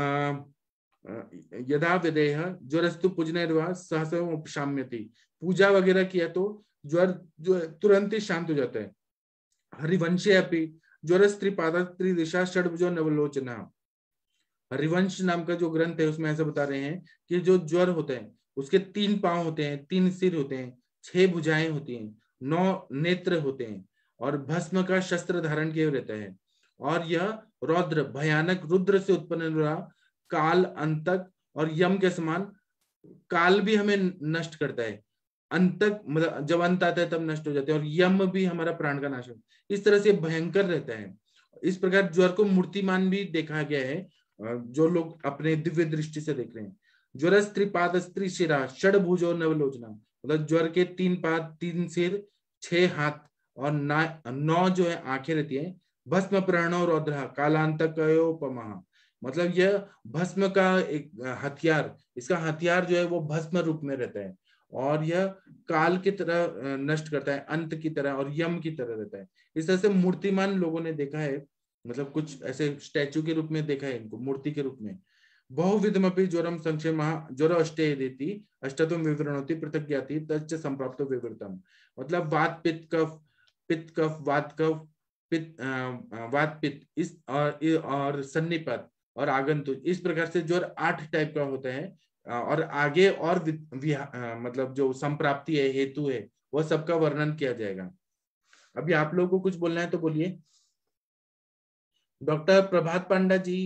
यदा विदेह ज्वरस्तु पूजनैर्वा सहस्रम उपशाम्यति, पूजा वगैरह किया तो ज्वर जो है तुरंत ही शांत हो जाता है। हरिवंशे अपि ज्वरस्त्रिपादा त्रिदिशा षड्भुजो नवलोचना, हरिवंश नाम का जो ग्रंथ है उसमें ऐसा बता रहे हैं कि जो ज्वर होता है उसके तीन पांव होते हैं, तीन सिर होते हैं, छह भुजाएं होती हैं, नौ नेत्र होते हैं और भस्म का शस्त्र धारण किए रहता है। और यह रौद्र भयानक रुद्र से उत्पन्न हुआ काल अंतक और यम के समान, काल भी हमें नष्ट करता है, अंतक मतलब जब अंत आता है तब नष्ट हो जाते हैं, और यम भी हमारा प्राण का नाश, इस तरह से भयंकर रहता है। इस प्रकार ज्वर को मूर्तिमान भी देखा गया है, जो लोग अपने दिव्य दृष्टि से देख रहे हैं। ज्वर त्रिपाद स्त्री शिरा षड्भुजो नवलोचना, मतलब ज्वर के तीन पाद, तीन सिर, छह हाथ और नौ जो है आंखें रहती है। भस्म प्रणो रौद्र कालांतकोपमा, मतलब यह भस्म का एक हथियार, इसका हथियार जो है वो भस्म रूप में रहता है और यह काल की तरह नष्ट करता है, अंत की तरह और यम की तरह रहता है। इस तरह से मूर्तिमान लोगों ने देखा है, मतलब कुछ ऐसे स्टैचू के रूप में देखा है इनको, मूर्ति के रूप में। बहुविधमपि ज्वरम संक्षेम ज्वर अष्टे देती अष्टतम विवरणोति पृथक ज्ञाति तच्च संप्राप्तो विवृतम, मतलब वात पित्त कफ, पित्त कफ वात कफ पित्त वात पित्त इस और, और सन्निपात और आगंतुक, इस प्रकार से ज्वर आठ टाइप का होता है। और आगे और मतलब जो संप्राप्ति है, हेतु है, वह सबका वर्णन किया जाएगा। अभी आप लोगों को कुछ बोलना है तो बोलिए। डॉक्टर प्रभात पांडा जी,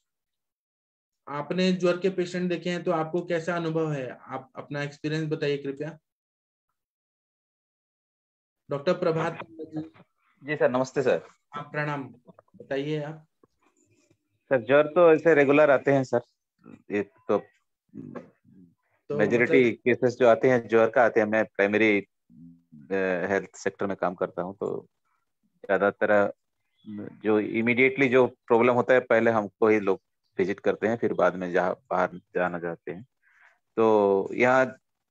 आपने ज्वर के पेशेंट देखे हैं तो आपको कैसा अनुभव है, आप अपना एक्सपीरियंस बताइए कृपया। डॉक्टर प्रभात पांडा जी। जी सर, नमस्ते सर। आप प्रणाम, बताइए आप। सर ज्वर तो ऐसे रेगुलर आते हैं सर, ये तो, तो मेजोरिटी मतलब केसेस जो आते हैं ज्वर का आते हैं। मैं प्राइमरी हेल्थ सेक्टर में काम करता हूं, तो ज्यादातर जो इमीडिएटली जो प्रॉब्लम होता है पहले हमको ही लोग विजिट करते हैं, फिर बाद में जहाँ बाहर जाना चाहते हैं। तो यहाँ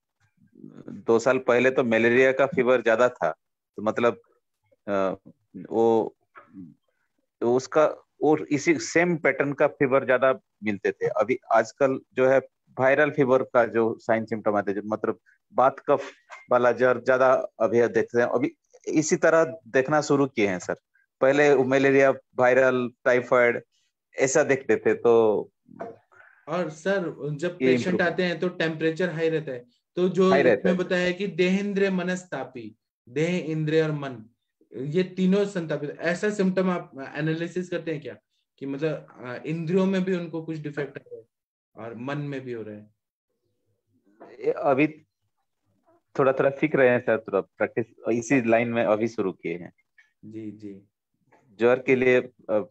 दो साल पहले तो मलेरिया का फीवर ज्यादा था, तो मतलब आ, वो तो उसका और इसी सेम पैटर्न का फीवर ज्यादा मिलते थे। अभी आजकल जो है वायरल फीवर का जो साइन सिम्टम आते हैं, मतलब बात कफ वाला ज्वर ज्यादा अभी देखते हैं। अभी इसी तरह देखना शुरू किए हैं सर। पहले मलेरिया, वायरल, टाइफाइड ऐसा देखते थे। तो और सर जब पेशेंट आते हैं तो टेम्परेचर हाई रहता है, तो जो इसमें बताया है कि देहेंद्रिय मनस्तापी, देह, इंद्रिय और मन, ये तीनों संतापित, ऐसा सिम्टम आप एनालिसिस करते हैं क्या कि मतलब इंद्रियों में भी उनको कुछ डिफेक्ट है और मन में भी हो रहा है? अभी थोड़ा थोड़ा सीख रहे हैं सर, थोड़ा प्रैक्टिस इसी लाइन में अभी शुरू किए हैं। जी जी। ज्वर के लिए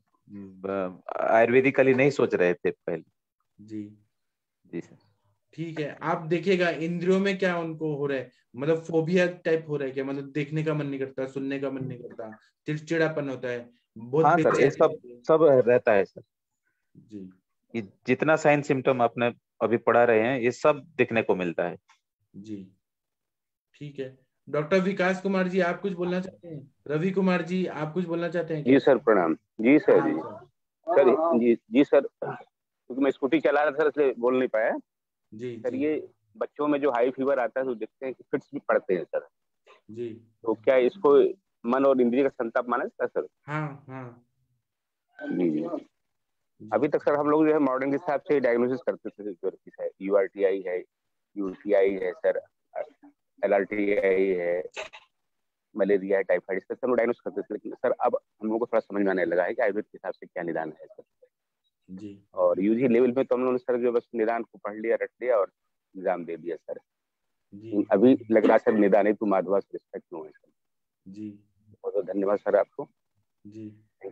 आयुर्वेदिकली नहीं सोच रहे थे पहले। जी जी सर। ठीक है, आप देखिएगा इंद्रियों में क्या उनको हो रहा है, मतलब फोबिया टाइप हो रहा है क्या, मतलब देखने का मन नहीं करता, सुनने का मन नहीं करता, चिड़चिड़ापन होता है बहुत। हाँ सर, ये सब सब रहता है सर जी। ये जितना साइन सिम्टम आपने अभी पढ़ा रहे हैं ये सब देखने को मिलता है। जी ठीक है। डॉक्टर विकास कुमार जी, आप कुछ बोलना चाहते हैं? रवि कुमार जी, आप कुछ बोलना चाहते हैं? जी सर, प्रणाम। जी सर। जी सर। जी जी सर, क्योंकि मैं स्कूटी चला रहा था इसलिए बोल नहीं पाया। जी सर, ये बच्चों में जो हाई फीवर आता है तो देखते हैं कि फिट्स भी पड़ते हैं सर। जी। तो क्या इसको मन और इंद्रिय का संताप माना जाता है सर? हाँ हाँ जी जी। अभी तक सर हम लोग जो है मॉडर्न के हिसाब से डायग्नोसिस करते थे ज्वर की, है यू आर टी आई है, यू टी आई है sir, L R T I है, मलेरिया है, टाइफाइड, इसका सब डायग्नोस करते थे। लेकिन सर अब हम लोग को थोड़ा समझ में आने लगा है कि आयुर्वेद के हिसाब से क्या निदान है सर। जी। और यूजी लेवल में तो हम लोगों ने सर जो बस निदान को पढ़ लिया, रट लिया और एग्जाम दे दिया सर। जी। अभी लग रहा सर निदान है तो माधवा से रिस्पेक्ट नो है सर। जी बहुत बहुत धन्यवाद सर आपको। जी।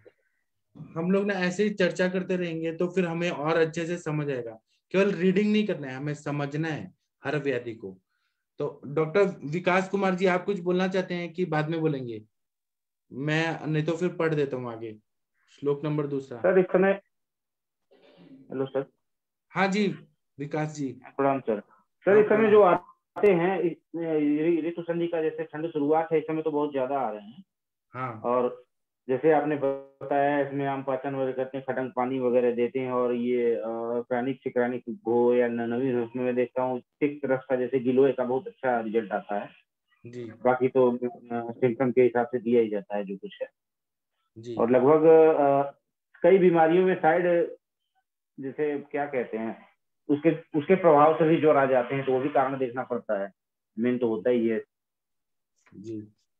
हम लोग ना ऐसे ही चर्चा करते रहेंगे तो फिर हमें और अच्छे से समझ आएगा। केवल रीडिंग नहीं करना है, हमें समझना है हर व्याधि को। तो डॉक्टर विकास कुमार जी, आप कुछ बोलना चाहते हैं कि बाद में बोलेंगे? मैं नहीं तो फिर पढ़ देता हूँ आगे श्लोक नंबर दूसरा। सर इस समय, हेलो सर। हाँ जी, विकास जी। प्रणाम सर। सर इस समय जो आते हैं ऋतु संधि का, जैसे ठंड शुरुआत है इस समय तो बहुत ज्यादा आ रहे हैं। हाँ। और जैसे आपने बताया इसमें आम पाचन वगैरह करते हैं, खटंग पानी वगैरह देते हैं, और ये प्राणिक चिकरानिक घो या नवीन, उसमें मैं देखता हूँ तिक्त रस का जैसे गिलोय का बहुत अच्छा रिजल्ट आता है जी। बाकी तो सिम्टम के हिसाब से दिया ही जाता है जो कुछ है जी। और लगभग कई बीमारियों में साइड जैसे क्या कहते हैं उसके उसके प्रभाव से भी ज्वर आ जाते हैं, तो वो भी कारण देखना पड़ता है, मेन तो होता ही है। जी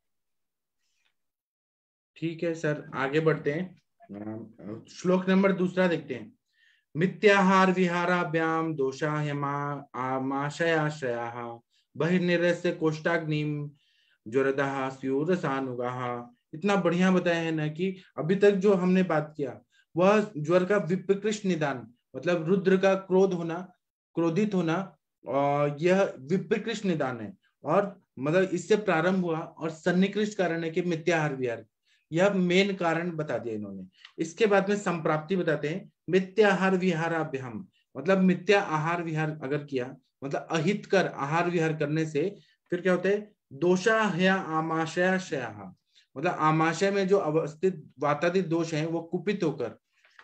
ठीक है सर, आगे बढ़ते हैं। श्लोक नंबर दूसरा देखते हैं। मिथ्याहार विहाराभ्याम दोषा आमाशयाश्रयाः बहिर्निरस्य कोष्ठाग्निम ज्वरदः स्यूरसानुगाः। इतना बढ़िया बताया है ना कि अभी तक जो हमने बात किया वह ज्वर का विप्रकृष्ट निदान, मतलब रुद्र का क्रोध होना, क्रोधित होना, और यह विप्रकृष्ट निदान है। और मतलब इससे प्रारंभ हुआ और सन्निकृष्ट कारण है कि मिथ्याहार विहार, यह मेन कारण बता दिया इन्होंने। इसके बाद में संप्राप्ति बताते हैं। मिथ्याहार विहाराभ्याम मतलब मिथ्या आहार विहार अगर किया, मतलब अहित कर आहार विहार करने से फिर क्या होता है, दोषा है आमाशयाशया, मतलब आमाशय में जो अवस्थित वातादि दोष हैं वो कुपित होकर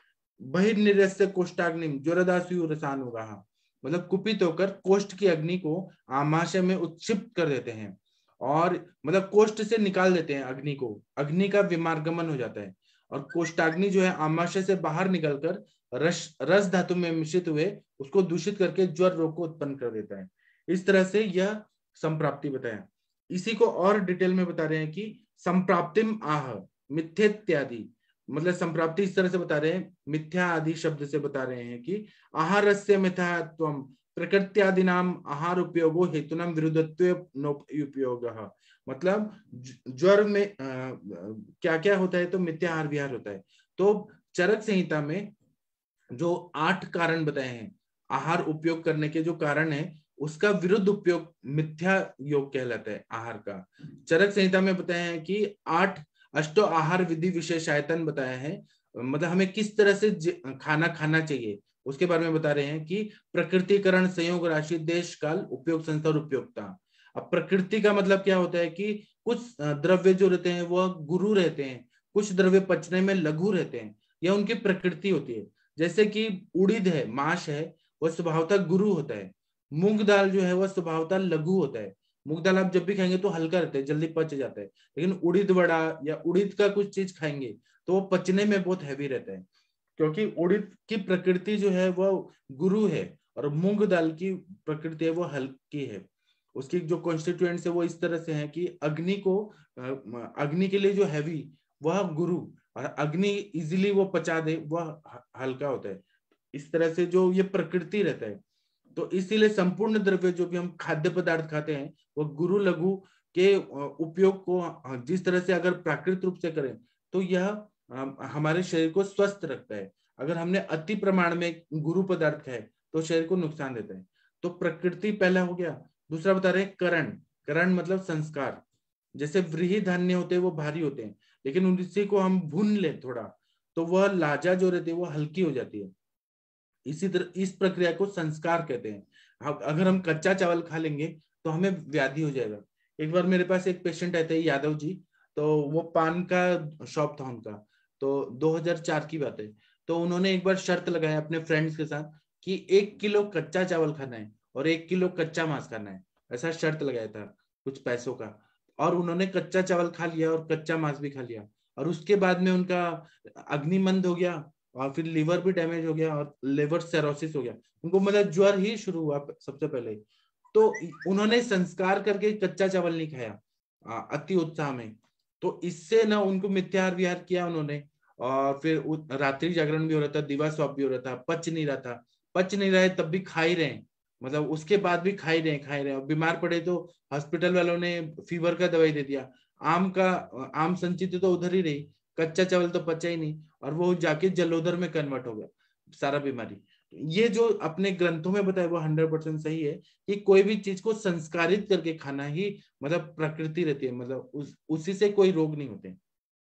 बहिर्निरस्य कोष्ठाग्निम ज्वरदासु रसानुगाः, मतलब कुपित होकर कोष्ठ की अग्नि को आमाशय में उत्क्षिप्त कर देते हैं, और मतलब कोष्ठ से निकाल देते हैं अग्नि को, अग्नि का विमार्गमन हो जाता है, और कोष्ठाग्नि जो है आमाशय से बाहर निकलकर रस रस धातु में मिश्रित हुए उसको दूषित करके ज्वर रोग को उत्पन्न कर देता है। इस तरह से यह संप्राप्ति बताया। इसी को और डिटेल में बता रहे हैं कि संप्राप्तिम आह मिथ्येत्यादि, मतलब संप्राप्ति इस तरह से बता रहे हैं, मिथ्या आदि शब्द से बता रहे हैं कि आहारस्य मिथ्यात्वम प्रकृत्यादिनाम आहार उपयोगो हेतुनाम विरुद्धत्वोपयोगः, मतलब ज्वर में आ, क्या क्या होता है, तो मिथ्या आहार विहार होता है। तो चरक संहिता में जो आठ कारण बताए हैं आहार उपयोग करने के, जो कारण है उसका विरुद्ध उपयोग मिथ्या योग कहलाता है आहार का। चरक संहिता में बताया है कि आठ अष्टो आहार विधि विशेषायतन बताया है, मतलब हमें किस तरह से खाना खाना चाहिए उसके बारे में बता रहे हैं कि प्रकृतिकरण, संयोग राशि, देश काल, उपयोग संस्था और उपयोगिता। अब प्रकृति का मतलब क्या होता है कि कुछ द्रव्य जो रहते हैं वह गुरु रहते हैं, कुछ द्रव्य पचने में लघु रहते हैं, यह उनकी प्रकृति होती है। जैसे कि उड़ीद है, माश है, वह स्वभावतः गुरु होता है। मूंग दाल जो है वह स्वभावतः लघु होता है। मूंग दाल आप जब भी खाएंगे तो हल्का रहता है, जल्दी पच जाता है, लेकिन उड़ीद वड़ा या उड़ीद का कुछ चीज खाएंगे तो वो पचने में बहुत हैवी रहता है, क्योंकि उड़ीद की प्रकृति जो है वह गुरु है और मूंग दाल की प्रकृति है वो हल्की है। उसकी जो कॉन्स्टिट्यूएंट्स है वो इस तरह से है कि अग्नि को अग्नि के लिए जो हैवी वह गुरु, और अग्नि इजीली वो पचा दे वह हल्का होता है। इस तरह से जो ये प्रकृति रहता है, तो इसीलिए संपूर्ण द्रव्य जो भी हम खाद्य पदार्थ खाते हैं वो गुरु लघु के उपयोग को जिस तरह से अगर प्राकृतिक रूप से करें तो यह हमारे शरीर को स्वस्थ रखता है। अगर हमने अति प्रमाण में गुरु पदार्थ खाए तो शरीर को नुकसान देता है। तो प्रकृति पहला हो गया। दूसरा बता रहे हैं करण। करण मतलब संस्कार। जैसे व्रीहि धान्य होते हैं वो भारी होते हैं, लेकिन उसी को हम भून ले थोड़ा तो वह लाजा जो रहती है वो हल्की हो जाती है। इसी तरह इस प्रक्रिया को संस्कार कहते हैं। अगर हम कच्चा चावल खा लेंगे तो हमें व्याधि हो जाएगा। एक बार मेरे पास एक पेशेंट आए थे, यादव जी, तो वो पान का शॉप था उनका, तो दो हज़ार चार की बात है। तो उन्होंने एक बार शर्त लगाया अपने फ्रेंड्स के साथ कि एक किलो कच्चा चावल खाना है और एक किलो कच्चा मांस खाना है, ऐसा शर्त लगाया था कुछ पैसों का। और उन्होंने कच्चा चावल खा लिया और कच्चा मांस भी खा लिया, और उसके बाद में उनका अग्निमंद हो गया और फिर लिवर भी डैमेज हो गया और लिवर सेरोसिस हो गया। उनको मतलब ज्वर ही शुरू हुआ सबसे पहले। तो उन्होंने संस्कार करके कच्चा चावल नहीं खाया अति उत्साह में, तो इससे ना उनको मिथ्याहार विहार किया उन्होंने, और फिर रात्रि जागरण भी हो रहा था, दिवा स्वाप भी हो रहा था, पच नहीं रहा था। पच नहीं रहा है तब भी खा ही रहे, मतलब उसके बाद भी खा ही रहे खा ही रहे और बीमार पड़े तो हॉस्पिटल वालों ने फीवर का दवाई दे दिया। आम का आम संचित तो उधर ही रही, कच्चा चावल तो पचा ही नहीं, और वो जाके जलोदर में कन्वर्ट हो गया सारा बीमारी। ये जो अपने ग्रंथों में बताया वो हंड्रेड परसेंट सही है कि कोई भी चीज को संस्कारित करके खाना ही मतलब प्रकृति रहती है, मतलब उस, उसी से कोई रोग नहीं होते।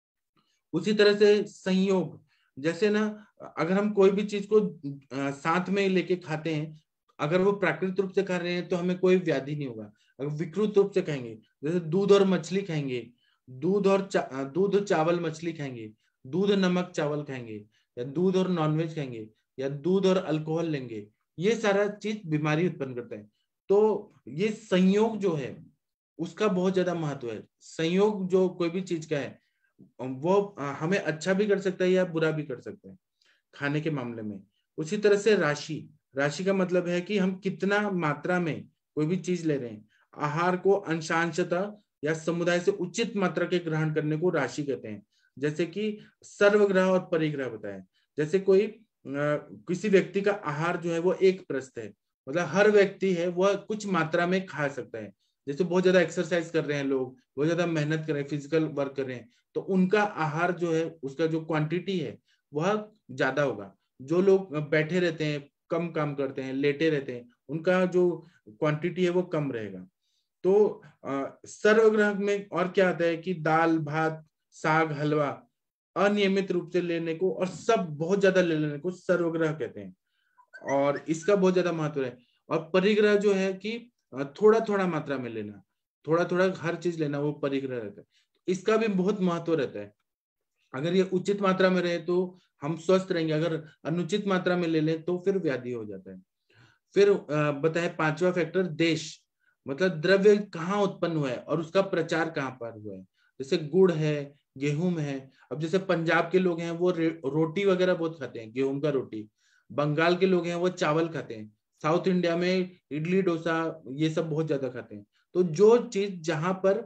उसी तरह से संयोग, जैसे ना अगर हम कोई भी चीज को साथ में लेके खाते हैं, अगर वो प्राकृतिक रूप से खा रहे हैं तो हमें कोई व्याधि नहीं होगा। अगर विकृत रूप से खाएंगे, जैसे दूध और मछली खाएंगे, दूध और चा, दूध चावल मछली खाएंगे, दूध नमक चावल खाएंगे, या दूध और नॉनवेज खाएंगे, या दूध और अल्कोहल लेंगे, ये सारा चीज बीमारी उत्पन्न करता है। तो ये संयोग जो है उसका बहुत ज्यादा महत्व है। संयोग जो कोई भी चीज का है वो हमें अच्छा भी कर सकता है या बुरा भी कर सकता है खाने के मामले में। उसी तरह से राशि, राशि का मतलब है कि हम कितना मात्रा में कोई भी चीज ले रहे हैं। आहार को अंशांशतः या समुदाय से उचित मात्रा के ग्रहण करने को राशि कहते हैं। जैसे कि सर्वग्रह और परिग्रह बताया। जैसे कोई आ, किसी व्यक्ति का आहार जो है वो एक प्रस्थ है, मतलब हर व्यक्ति है वह कुछ मात्रा में खा सकता है। जैसे बहुत ज्यादा एक्सरसाइज कर रहे हैं लोग, बहुत ज्यादा मेहनत कर रहे हैं, फिजिकल वर्क कर रहे हैं, तो उनका आहार जो है उसका जो क्वांटिटी है वह ज्यादा होगा। जो लोग बैठे रहते हैं, कम काम करते हैं, लेटे रहते हैं, उनका जो क्वांटिटी है वो कम रहेगा। तो सर्वग्रह में और क्या आता है कि दाल, भात, साग, हलवा अनियमित रूप से लेने को और सब बहुत ज्यादा ले लेने को सर्वग्रह कहते हैं, और इसका बहुत ज्यादा महत्व है। और परिग्रह जो है कि थोड़ा थोड़ा मात्रा में लेना, थोड़ा थोड़ा हर चीज लेना, वो परिग्रह रहता है। इसका भी बहुत महत्व रहता है। अगर ये उचित मात्रा में रहे तो हम स्वस्थ रहेंगे, अगर अनुचित मात्रा में ले लें तो फिर व्याधि हो जाता है। फिर बताए पांचवा फैक्टर देश, मतलब द्रव्य कहाँ उत्पन्न हुआ है और उसका प्रचार कहाँ पर हुआ है। जैसे गुड़ है, गेहूं है। अब जैसे पंजाब के लोग हैं वो रोटी वगैरह बहुत खाते हैं, गेहूं का रोटी। बंगाल के लोग हैं वो चावल खाते हैं। साउथ इंडिया में इडली, डोसा, ये सब बहुत ज्यादा खाते हैं। तो जो चीज जहां पर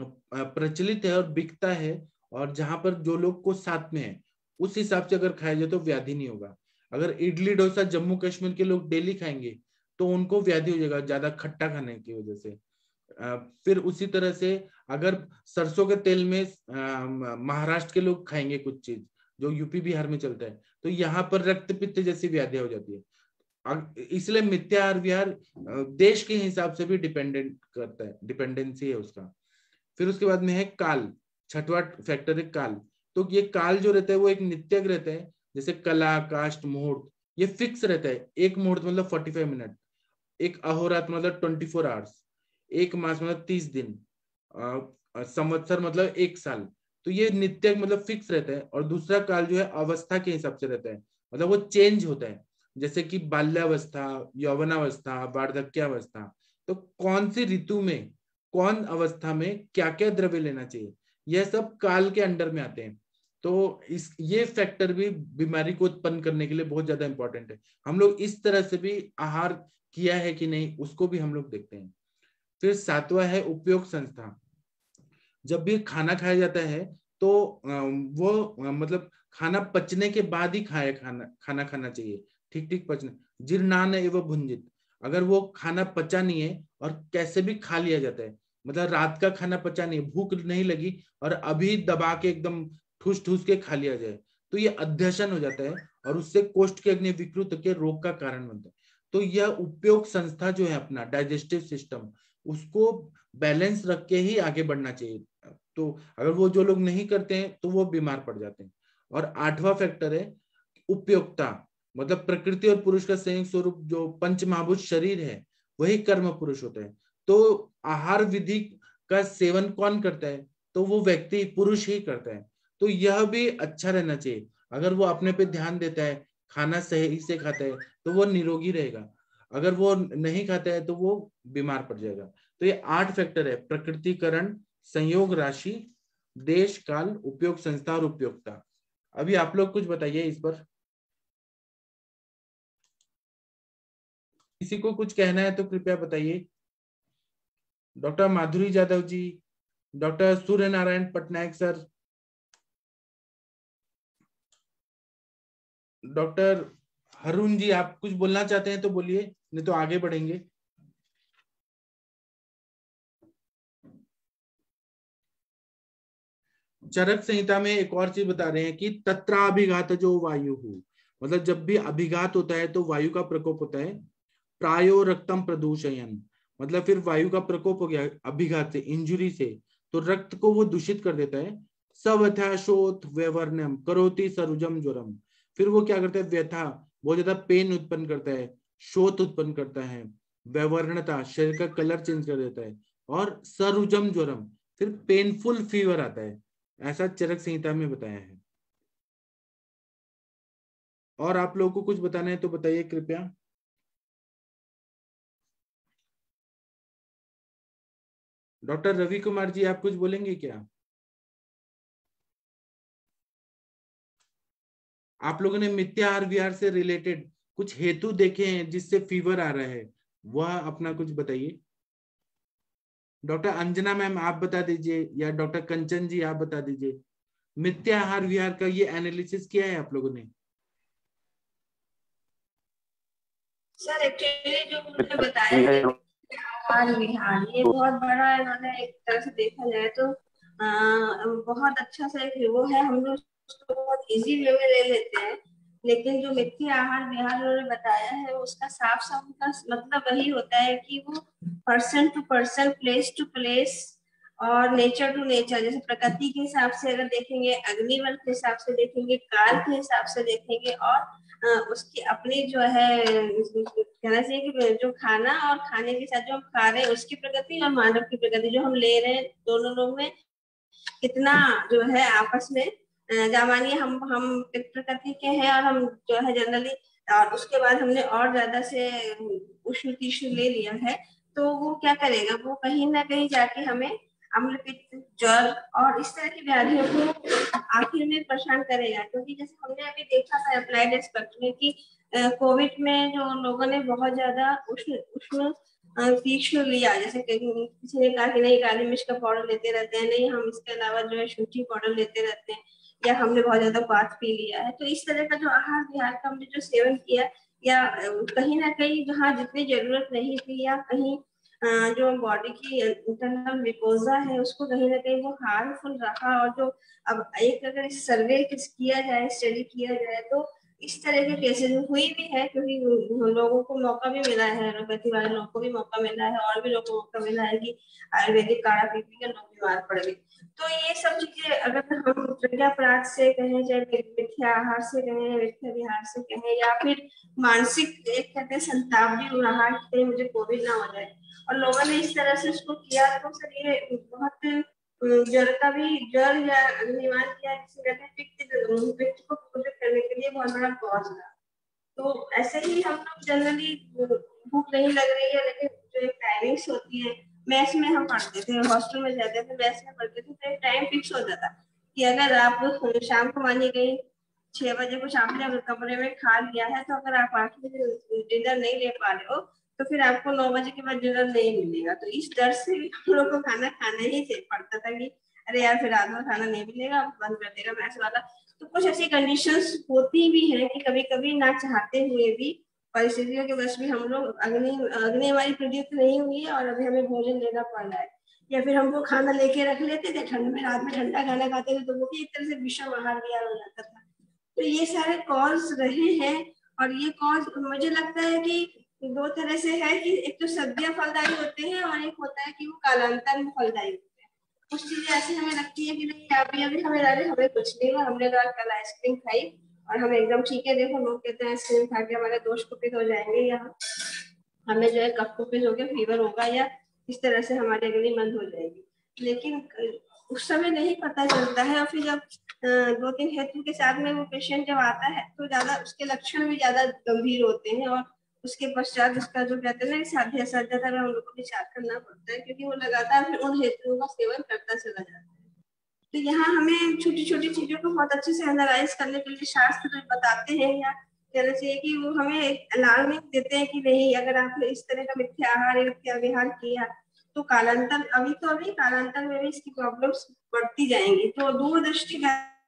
प्रचलित है और बिकता है और जहां पर जो लोग को साथ में है, उस हिसाब से अगर खाया जाए तो व्याधि नहीं होगा। अगर इडली डोसा जम्मू कश्मीर के लोग डेली खाएंगे तो उनको व्याधि हो जाएगा, ज्यादा खट्टा खाने की वजह से। फिर उसी तरह से अगर सरसों के तेल में महाराष्ट्र के लोग खाएंगे कुछ चीज जो यूपी बिहार में चलता है, तो यहाँ पर रक्त पित्त जैसी व्याधियां हो जाती है। इसलिए मिथ्या आहार विहार देश के हिसाब से भी डिपेंडेंट करता है, डिपेंडेंसी है उसका। फिर उसके बाद में है काल, छठवा फैक्टर है काल। तो ये काल जो रहता है वो एक नित्यक रहता है। जैसे कला, काष्ट, मुहूर्त, ये फिक्स रहता है। एक मुहूर्त मतलब पैंतालीस मिनट, एक अहोरात्र मतलब चौबीस आवर्स, एक मास मतलब तीस दिन, संवत्सर मतलब एक साल। तो ये नित्यक मतलब फिक्स रहता है। और दूसरा काल जो है अवस्था के हिसाब से रहता है, मतलब वो चेंज होता है। जैसे कि बाल्यावस्था, यौवनावस्था, वार्धक्यावस्था। तो कौन सी ऋतु में, कौन अवस्था में क्या क्या द्रव्य लेना चाहिए, यह सब काल के अंडर में आते हैं। तो इस ये फैक्टर भी बीमारी को उत्पन्न करने के लिए बहुत ज्यादा इंपॉर्टेंट है। हम लोग इस तरह से भी आहार किया है कि नहीं, उसको भी हम लोग देखते हैं। फिर सातवां है उपयोग संस्था। जब भी खाना खाया जाता है तो वो मतलब खाना पचने के बाद ही खाए खाना खाना खाना चाहिए, ठीक ठीक पचना। जीर्णान एवं भुंजित, अगर वो खाना पचा नहीं है और कैसे भी खा लिया जाता है, मतलब रात का खाना पचा नहीं, भूख नहीं लगी और अभी दबा के एकदम ठूस ठूस के खा लिया जाए, तो ये अध्यशन हो जाता है और उससे कोष्ठ के अग्नि विकृत के रोग का कारण बनता है। तो यह उपयोग संस्था जो है अपना डाइजेस्टिव सिस्टम, उसको बैलेंस रख के ही आगे बढ़ना चाहिए। तो अगर वो जो लोग नहीं करते हैं तो वो बीमार पड़ जाते हैं। और आठवां फैक्टर है उपयोक्ता, मतलब प्रकृति और पुरुष का संयुक्त स्वरूप जो पंच महाभूत शरीर है वही कर्म पुरुष होता है। तो आहार विधि का सेवन कौन करता है, तो वो व्यक्ति पुरुष ही करता है। तो यह भी अच्छा रहना चाहिए। अगर वो अपने पे ध्यान देता है, खाना सही से खाता है, तो वो निरोगी रहेगा। अगर वो नहीं खाता है तो वो बीमार पड़ जाएगा। तो ये आठ फैक्टर है, प्रकृतिकरण, संयोग, राशि, देश, काल, उपयोग संस्था और उपयोक्ता। अभी आप लोग कुछ बताइए इस पर। किसी को कुछ कहना है तो कृपया बताइए। Doctor Madhuri Jadav ji, doctor Surya Narayan Patnaik sir, doctor Harun ji, आप कुछ बोलना चाहते हैं तो बोलिए, नहीं तो आगे बढ़ेंगे। चरक संहिता में एक और चीज बता रहे हैं कि तत्राभिघात जो वायु हो, मतलब जब भी अभिघात होता है तो वायु का प्रकोप होता है। प्रायो रक्तम प्रदूषयन, मतलब फिर वायु का प्रकोप हो गया अभिघात से, इंजुरी से, तो रक्त को वो दूषित कर देता है। सव्यथाशोथ व्यवर्णम करोति सरुजम ज्वरम, फिर वो क्या करता है, व्यथा, बहुत ज्यादा पेन उत्पन्न करता है, शोथ उत्पन्न करता है, वैवर्णता, शरीर का कलर चेंज कर देता है, और सरुजम ज्वरम, फिर पेनफुल फीवर आता है, ऐसा चरक संहिता में बताया है। और आप लोगों को कुछ बताना है तो बताइए कृपया। डॉक्टर रवि कुमार जी, आप कुछ बोलेंगे क्या? आप लोगों ने मिथ्याहार विहार से रिलेटेड कुछ हेतु देखे हैं जिससे फीवर आ रहा है, वह अपना कुछ बताइए। डॉक्टर अंजना मैम आप बता दीजिए, या डॉक्टर कंचन जी आप बता दीजिए। मिथ्याहार विहार का ये एनालिसिस किया है आप लोगों ने? सर एक्चुअली जो उन्होंने बताया है आहार विहार, ये बहुत बड़ा इन्होंने एक तरह से देखा जाए तो आ, बहुत अच्छा सा एक वो है, हम लोग उसको बहुत इजी वे में ले लेते हैं, लेकिन जो मिथ्या आहार विहार उन्होंने बताया है उसका साफ साफ का मतलब वही होता है कि वो person to person, place to place और नेचर टू नेचर, जैसे प्रकृति के हिसाब से अगर देखेंगे, अग्निवल के हिसाब से देखेंगे, काल के हिसाब से देखेंगे, और उसकी अपनी जो है कहना चाहिए कि जो खाना और खाने के साथ जो हम खा रहे हैं उसकी प्रकृति और मानव की प्रकृति जो हम ले रहे हैं, दोनों लोग में कितना जो है आपस में मानिए हम हम प्रकृति के हैं और हम जो है जनरली, और उसके बाद हमने और ज्यादा से उष्ण तीक्ष्ण ले लिया है, तो वो क्या करेगा, वो कहीं ना कहीं जाके हमें अम्ल पित्त, ज्वर और इस तरह की बीमारियों को आखिर में परेशान करेगा। क्योंकि जैसे हमने अभी देखा था अप्लाइड एक्सपर्ट में कि कोविड में जो लोगों ने बहुत ज्यादा उष्ण उष्ण तीक्ष्ण लिया, जैसे किसी ने कहा कि नहीं काली मिर्च का पाउडर लेते रहते हैं, नहीं हम इसके अलावा जो है शुंठी पाउडर लेते रहते हैं, या हमने बहुत ज्यादा बात पी लिया है। तो इस तरह का जो आहार विहार का हमने जो सेवन किया, या कहीं ना कहीं जहाँ जितनी जरूरत नहीं थी, या कहीं जो बॉडी की इंटरनल म्यूकोजा है उसको कहीं ना कहीं वो हार्मफुल रहा, और जो अब एक अगर सर्वे किया जाए, स्टडी किया जाए, तो इस तरह के केसेस हुई भी है, क्योंकि लोगों को मौका भी मिला है, एलोपैथी वाले लोगों को भी मौका मिला है, और भी लोगों को मौका मिला है कि आयुर्वेदिक काढ़ा पी पी के लोग बीमार पड़ गए। तो ये सब चीजें अगर हम प्रज्ञापराध से कहें, चाहे मिथ्या आहार से कहें, मिथ्या विहार से कहें, या फिर मानसिक एक कहते हैं संतापी रहा कि मुझे कोविड ना हो जाए, और लोगों ने इस तरह से उसको किया, तो सर ये बहुत ज्वर का भी, ज्वर या अग्निवान किया, जिसे कहते हैं पित्त, पित्त को पूर्ण करने के लिए बहुत बड़ा कॉज था। तो ऐसे ही हम लोग जनरली भूख नहीं लग रही है, लेकिन जो एक टाइमिंग्स होती है, मैथ्स में हम पढ़ते थे, हॉस्टल में जाते थे, मैथ्स में पढ़ते थे, तो एक टाइम फिक्स हो जाता कि अगर आप शाम को मानिए गई छह बजे कुछ आपने अगर कमरे में खा लिया है, तो अगर आप आठ बजे डिनर नहीं ले पा रहे हो, तो फिर आपको नौ बजे के बाद डिनर नहीं मिलेगा। तो इस डर से भी हम लोग को खाना खाना ही पड़ता था कि अरे यार फिर रात में खाना नहीं मिलेगा, बंद कर देगा मैथ्स वाला। तो कुछ ऐसी कंडीशंस होती भी है कि कभी कभी ना चाहते हुए भी परिस्थितियों के वश भी हम लोग अग्नि अग्नि हमारी प्रदीप्त नहीं हुई है और अभी हमें भोजन लेना पड़ रहा है, या फिर हमको खाना लेके रख लेते थे, ठंड में रात में ठंडा खाना खाते थे, तो वो भी एक तरह से विषम आहार विहार हो जाता था। तो ये सारे कॉज रहे हैं, और ये कॉज मुझे लगता है कि दो तरह से है कि एक तो सब्जियां फलदायी होते हैं, और एक होता है कि वो कालांतर में फलदायी होते हैं। कुछ चीजें ऐसी हमें लगती है कि नहीं अभी अभी हमें लगे हमें कुछ नहीं हुआ, हमने कल आइसक्रीम खाई और हम एकदम ठीक है, देखो लोग कहते हैं आइसक्रीम खा के हमारे दोष कुपित हो जाएंगे, या हमें जो है कफ कुपित हो गया, फीवर होगा, या इस तरह से हमारी अग्नि बंद हो जाएगी। लेकिन उस समय नहीं पता चलता है, और फिर जब दो तीन हेतु के साथ में वो पेशेंट जब आता है तो ज्यादा उसके लक्षण भी ज्यादा गंभीर होते हैं, और उसके पश्चात उसका जो कहते हैं ना साध्य असाध्यता में हम लोग को विचार करना पड़ता है, क्योंकि वो लगातार फिर उन हेतुओं का सेवन करता चला जाता है। तो यहाँ हमें छोटी छोटी चीजों को बहुत अच्छे से एनालाइज करने के लिए शास्त्र जो बताते हैं, या कहना चाहिए कि वो हमें एक अलार्मिंग देते हैं कि नहीं अगर आपने इस तरह का मिथ्या आहार मिथ्या विहार किया तो कालांतर अभी तो अभी कालांतर में भी इसकी प्रॉब्लम्स बढ़ती जाएंगी। तो दूरदृष्टि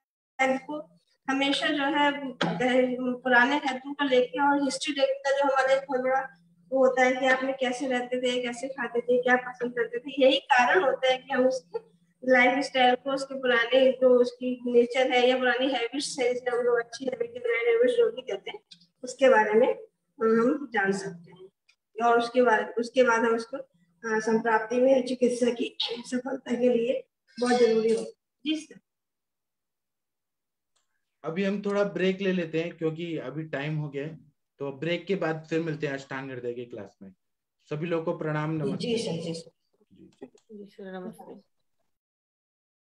को हमेशा जो है पुराने हेतु को लेके और हिस्ट्री देखने का जो हमारे बहुत बड़ा वो होता है कि आपने कैसे रहते थे, कैसे खाते थे, क्या पसंद करते थे, यही कारण होता है कि हम उसके लाइफ स्टाइल को, उसके पुराने जो उसकी नेचर है या पुरानी हैबिट्स है, जिसे हम लोग अच्छी हैबिट्स जो भी कहते हैं, उसके बारे में हम जान सकते हैं, और उसके बाद उसके बाद हम उसको संप्राप्ति में चिकित्सा की सफलता के लिए बहुत जरूरी होता है। जी सर। अभी हम थोड़ा ब्रेक ले लेते हैं क्योंकि अभी टाइम हो गया है, तो ब्रेक के बाद फिर मिलते हैं अष्टांग हृदय की क्लास में। सभी लोगों को प्रणाम, नमस्ते। जी सर जी सर जी सर नमस्ते।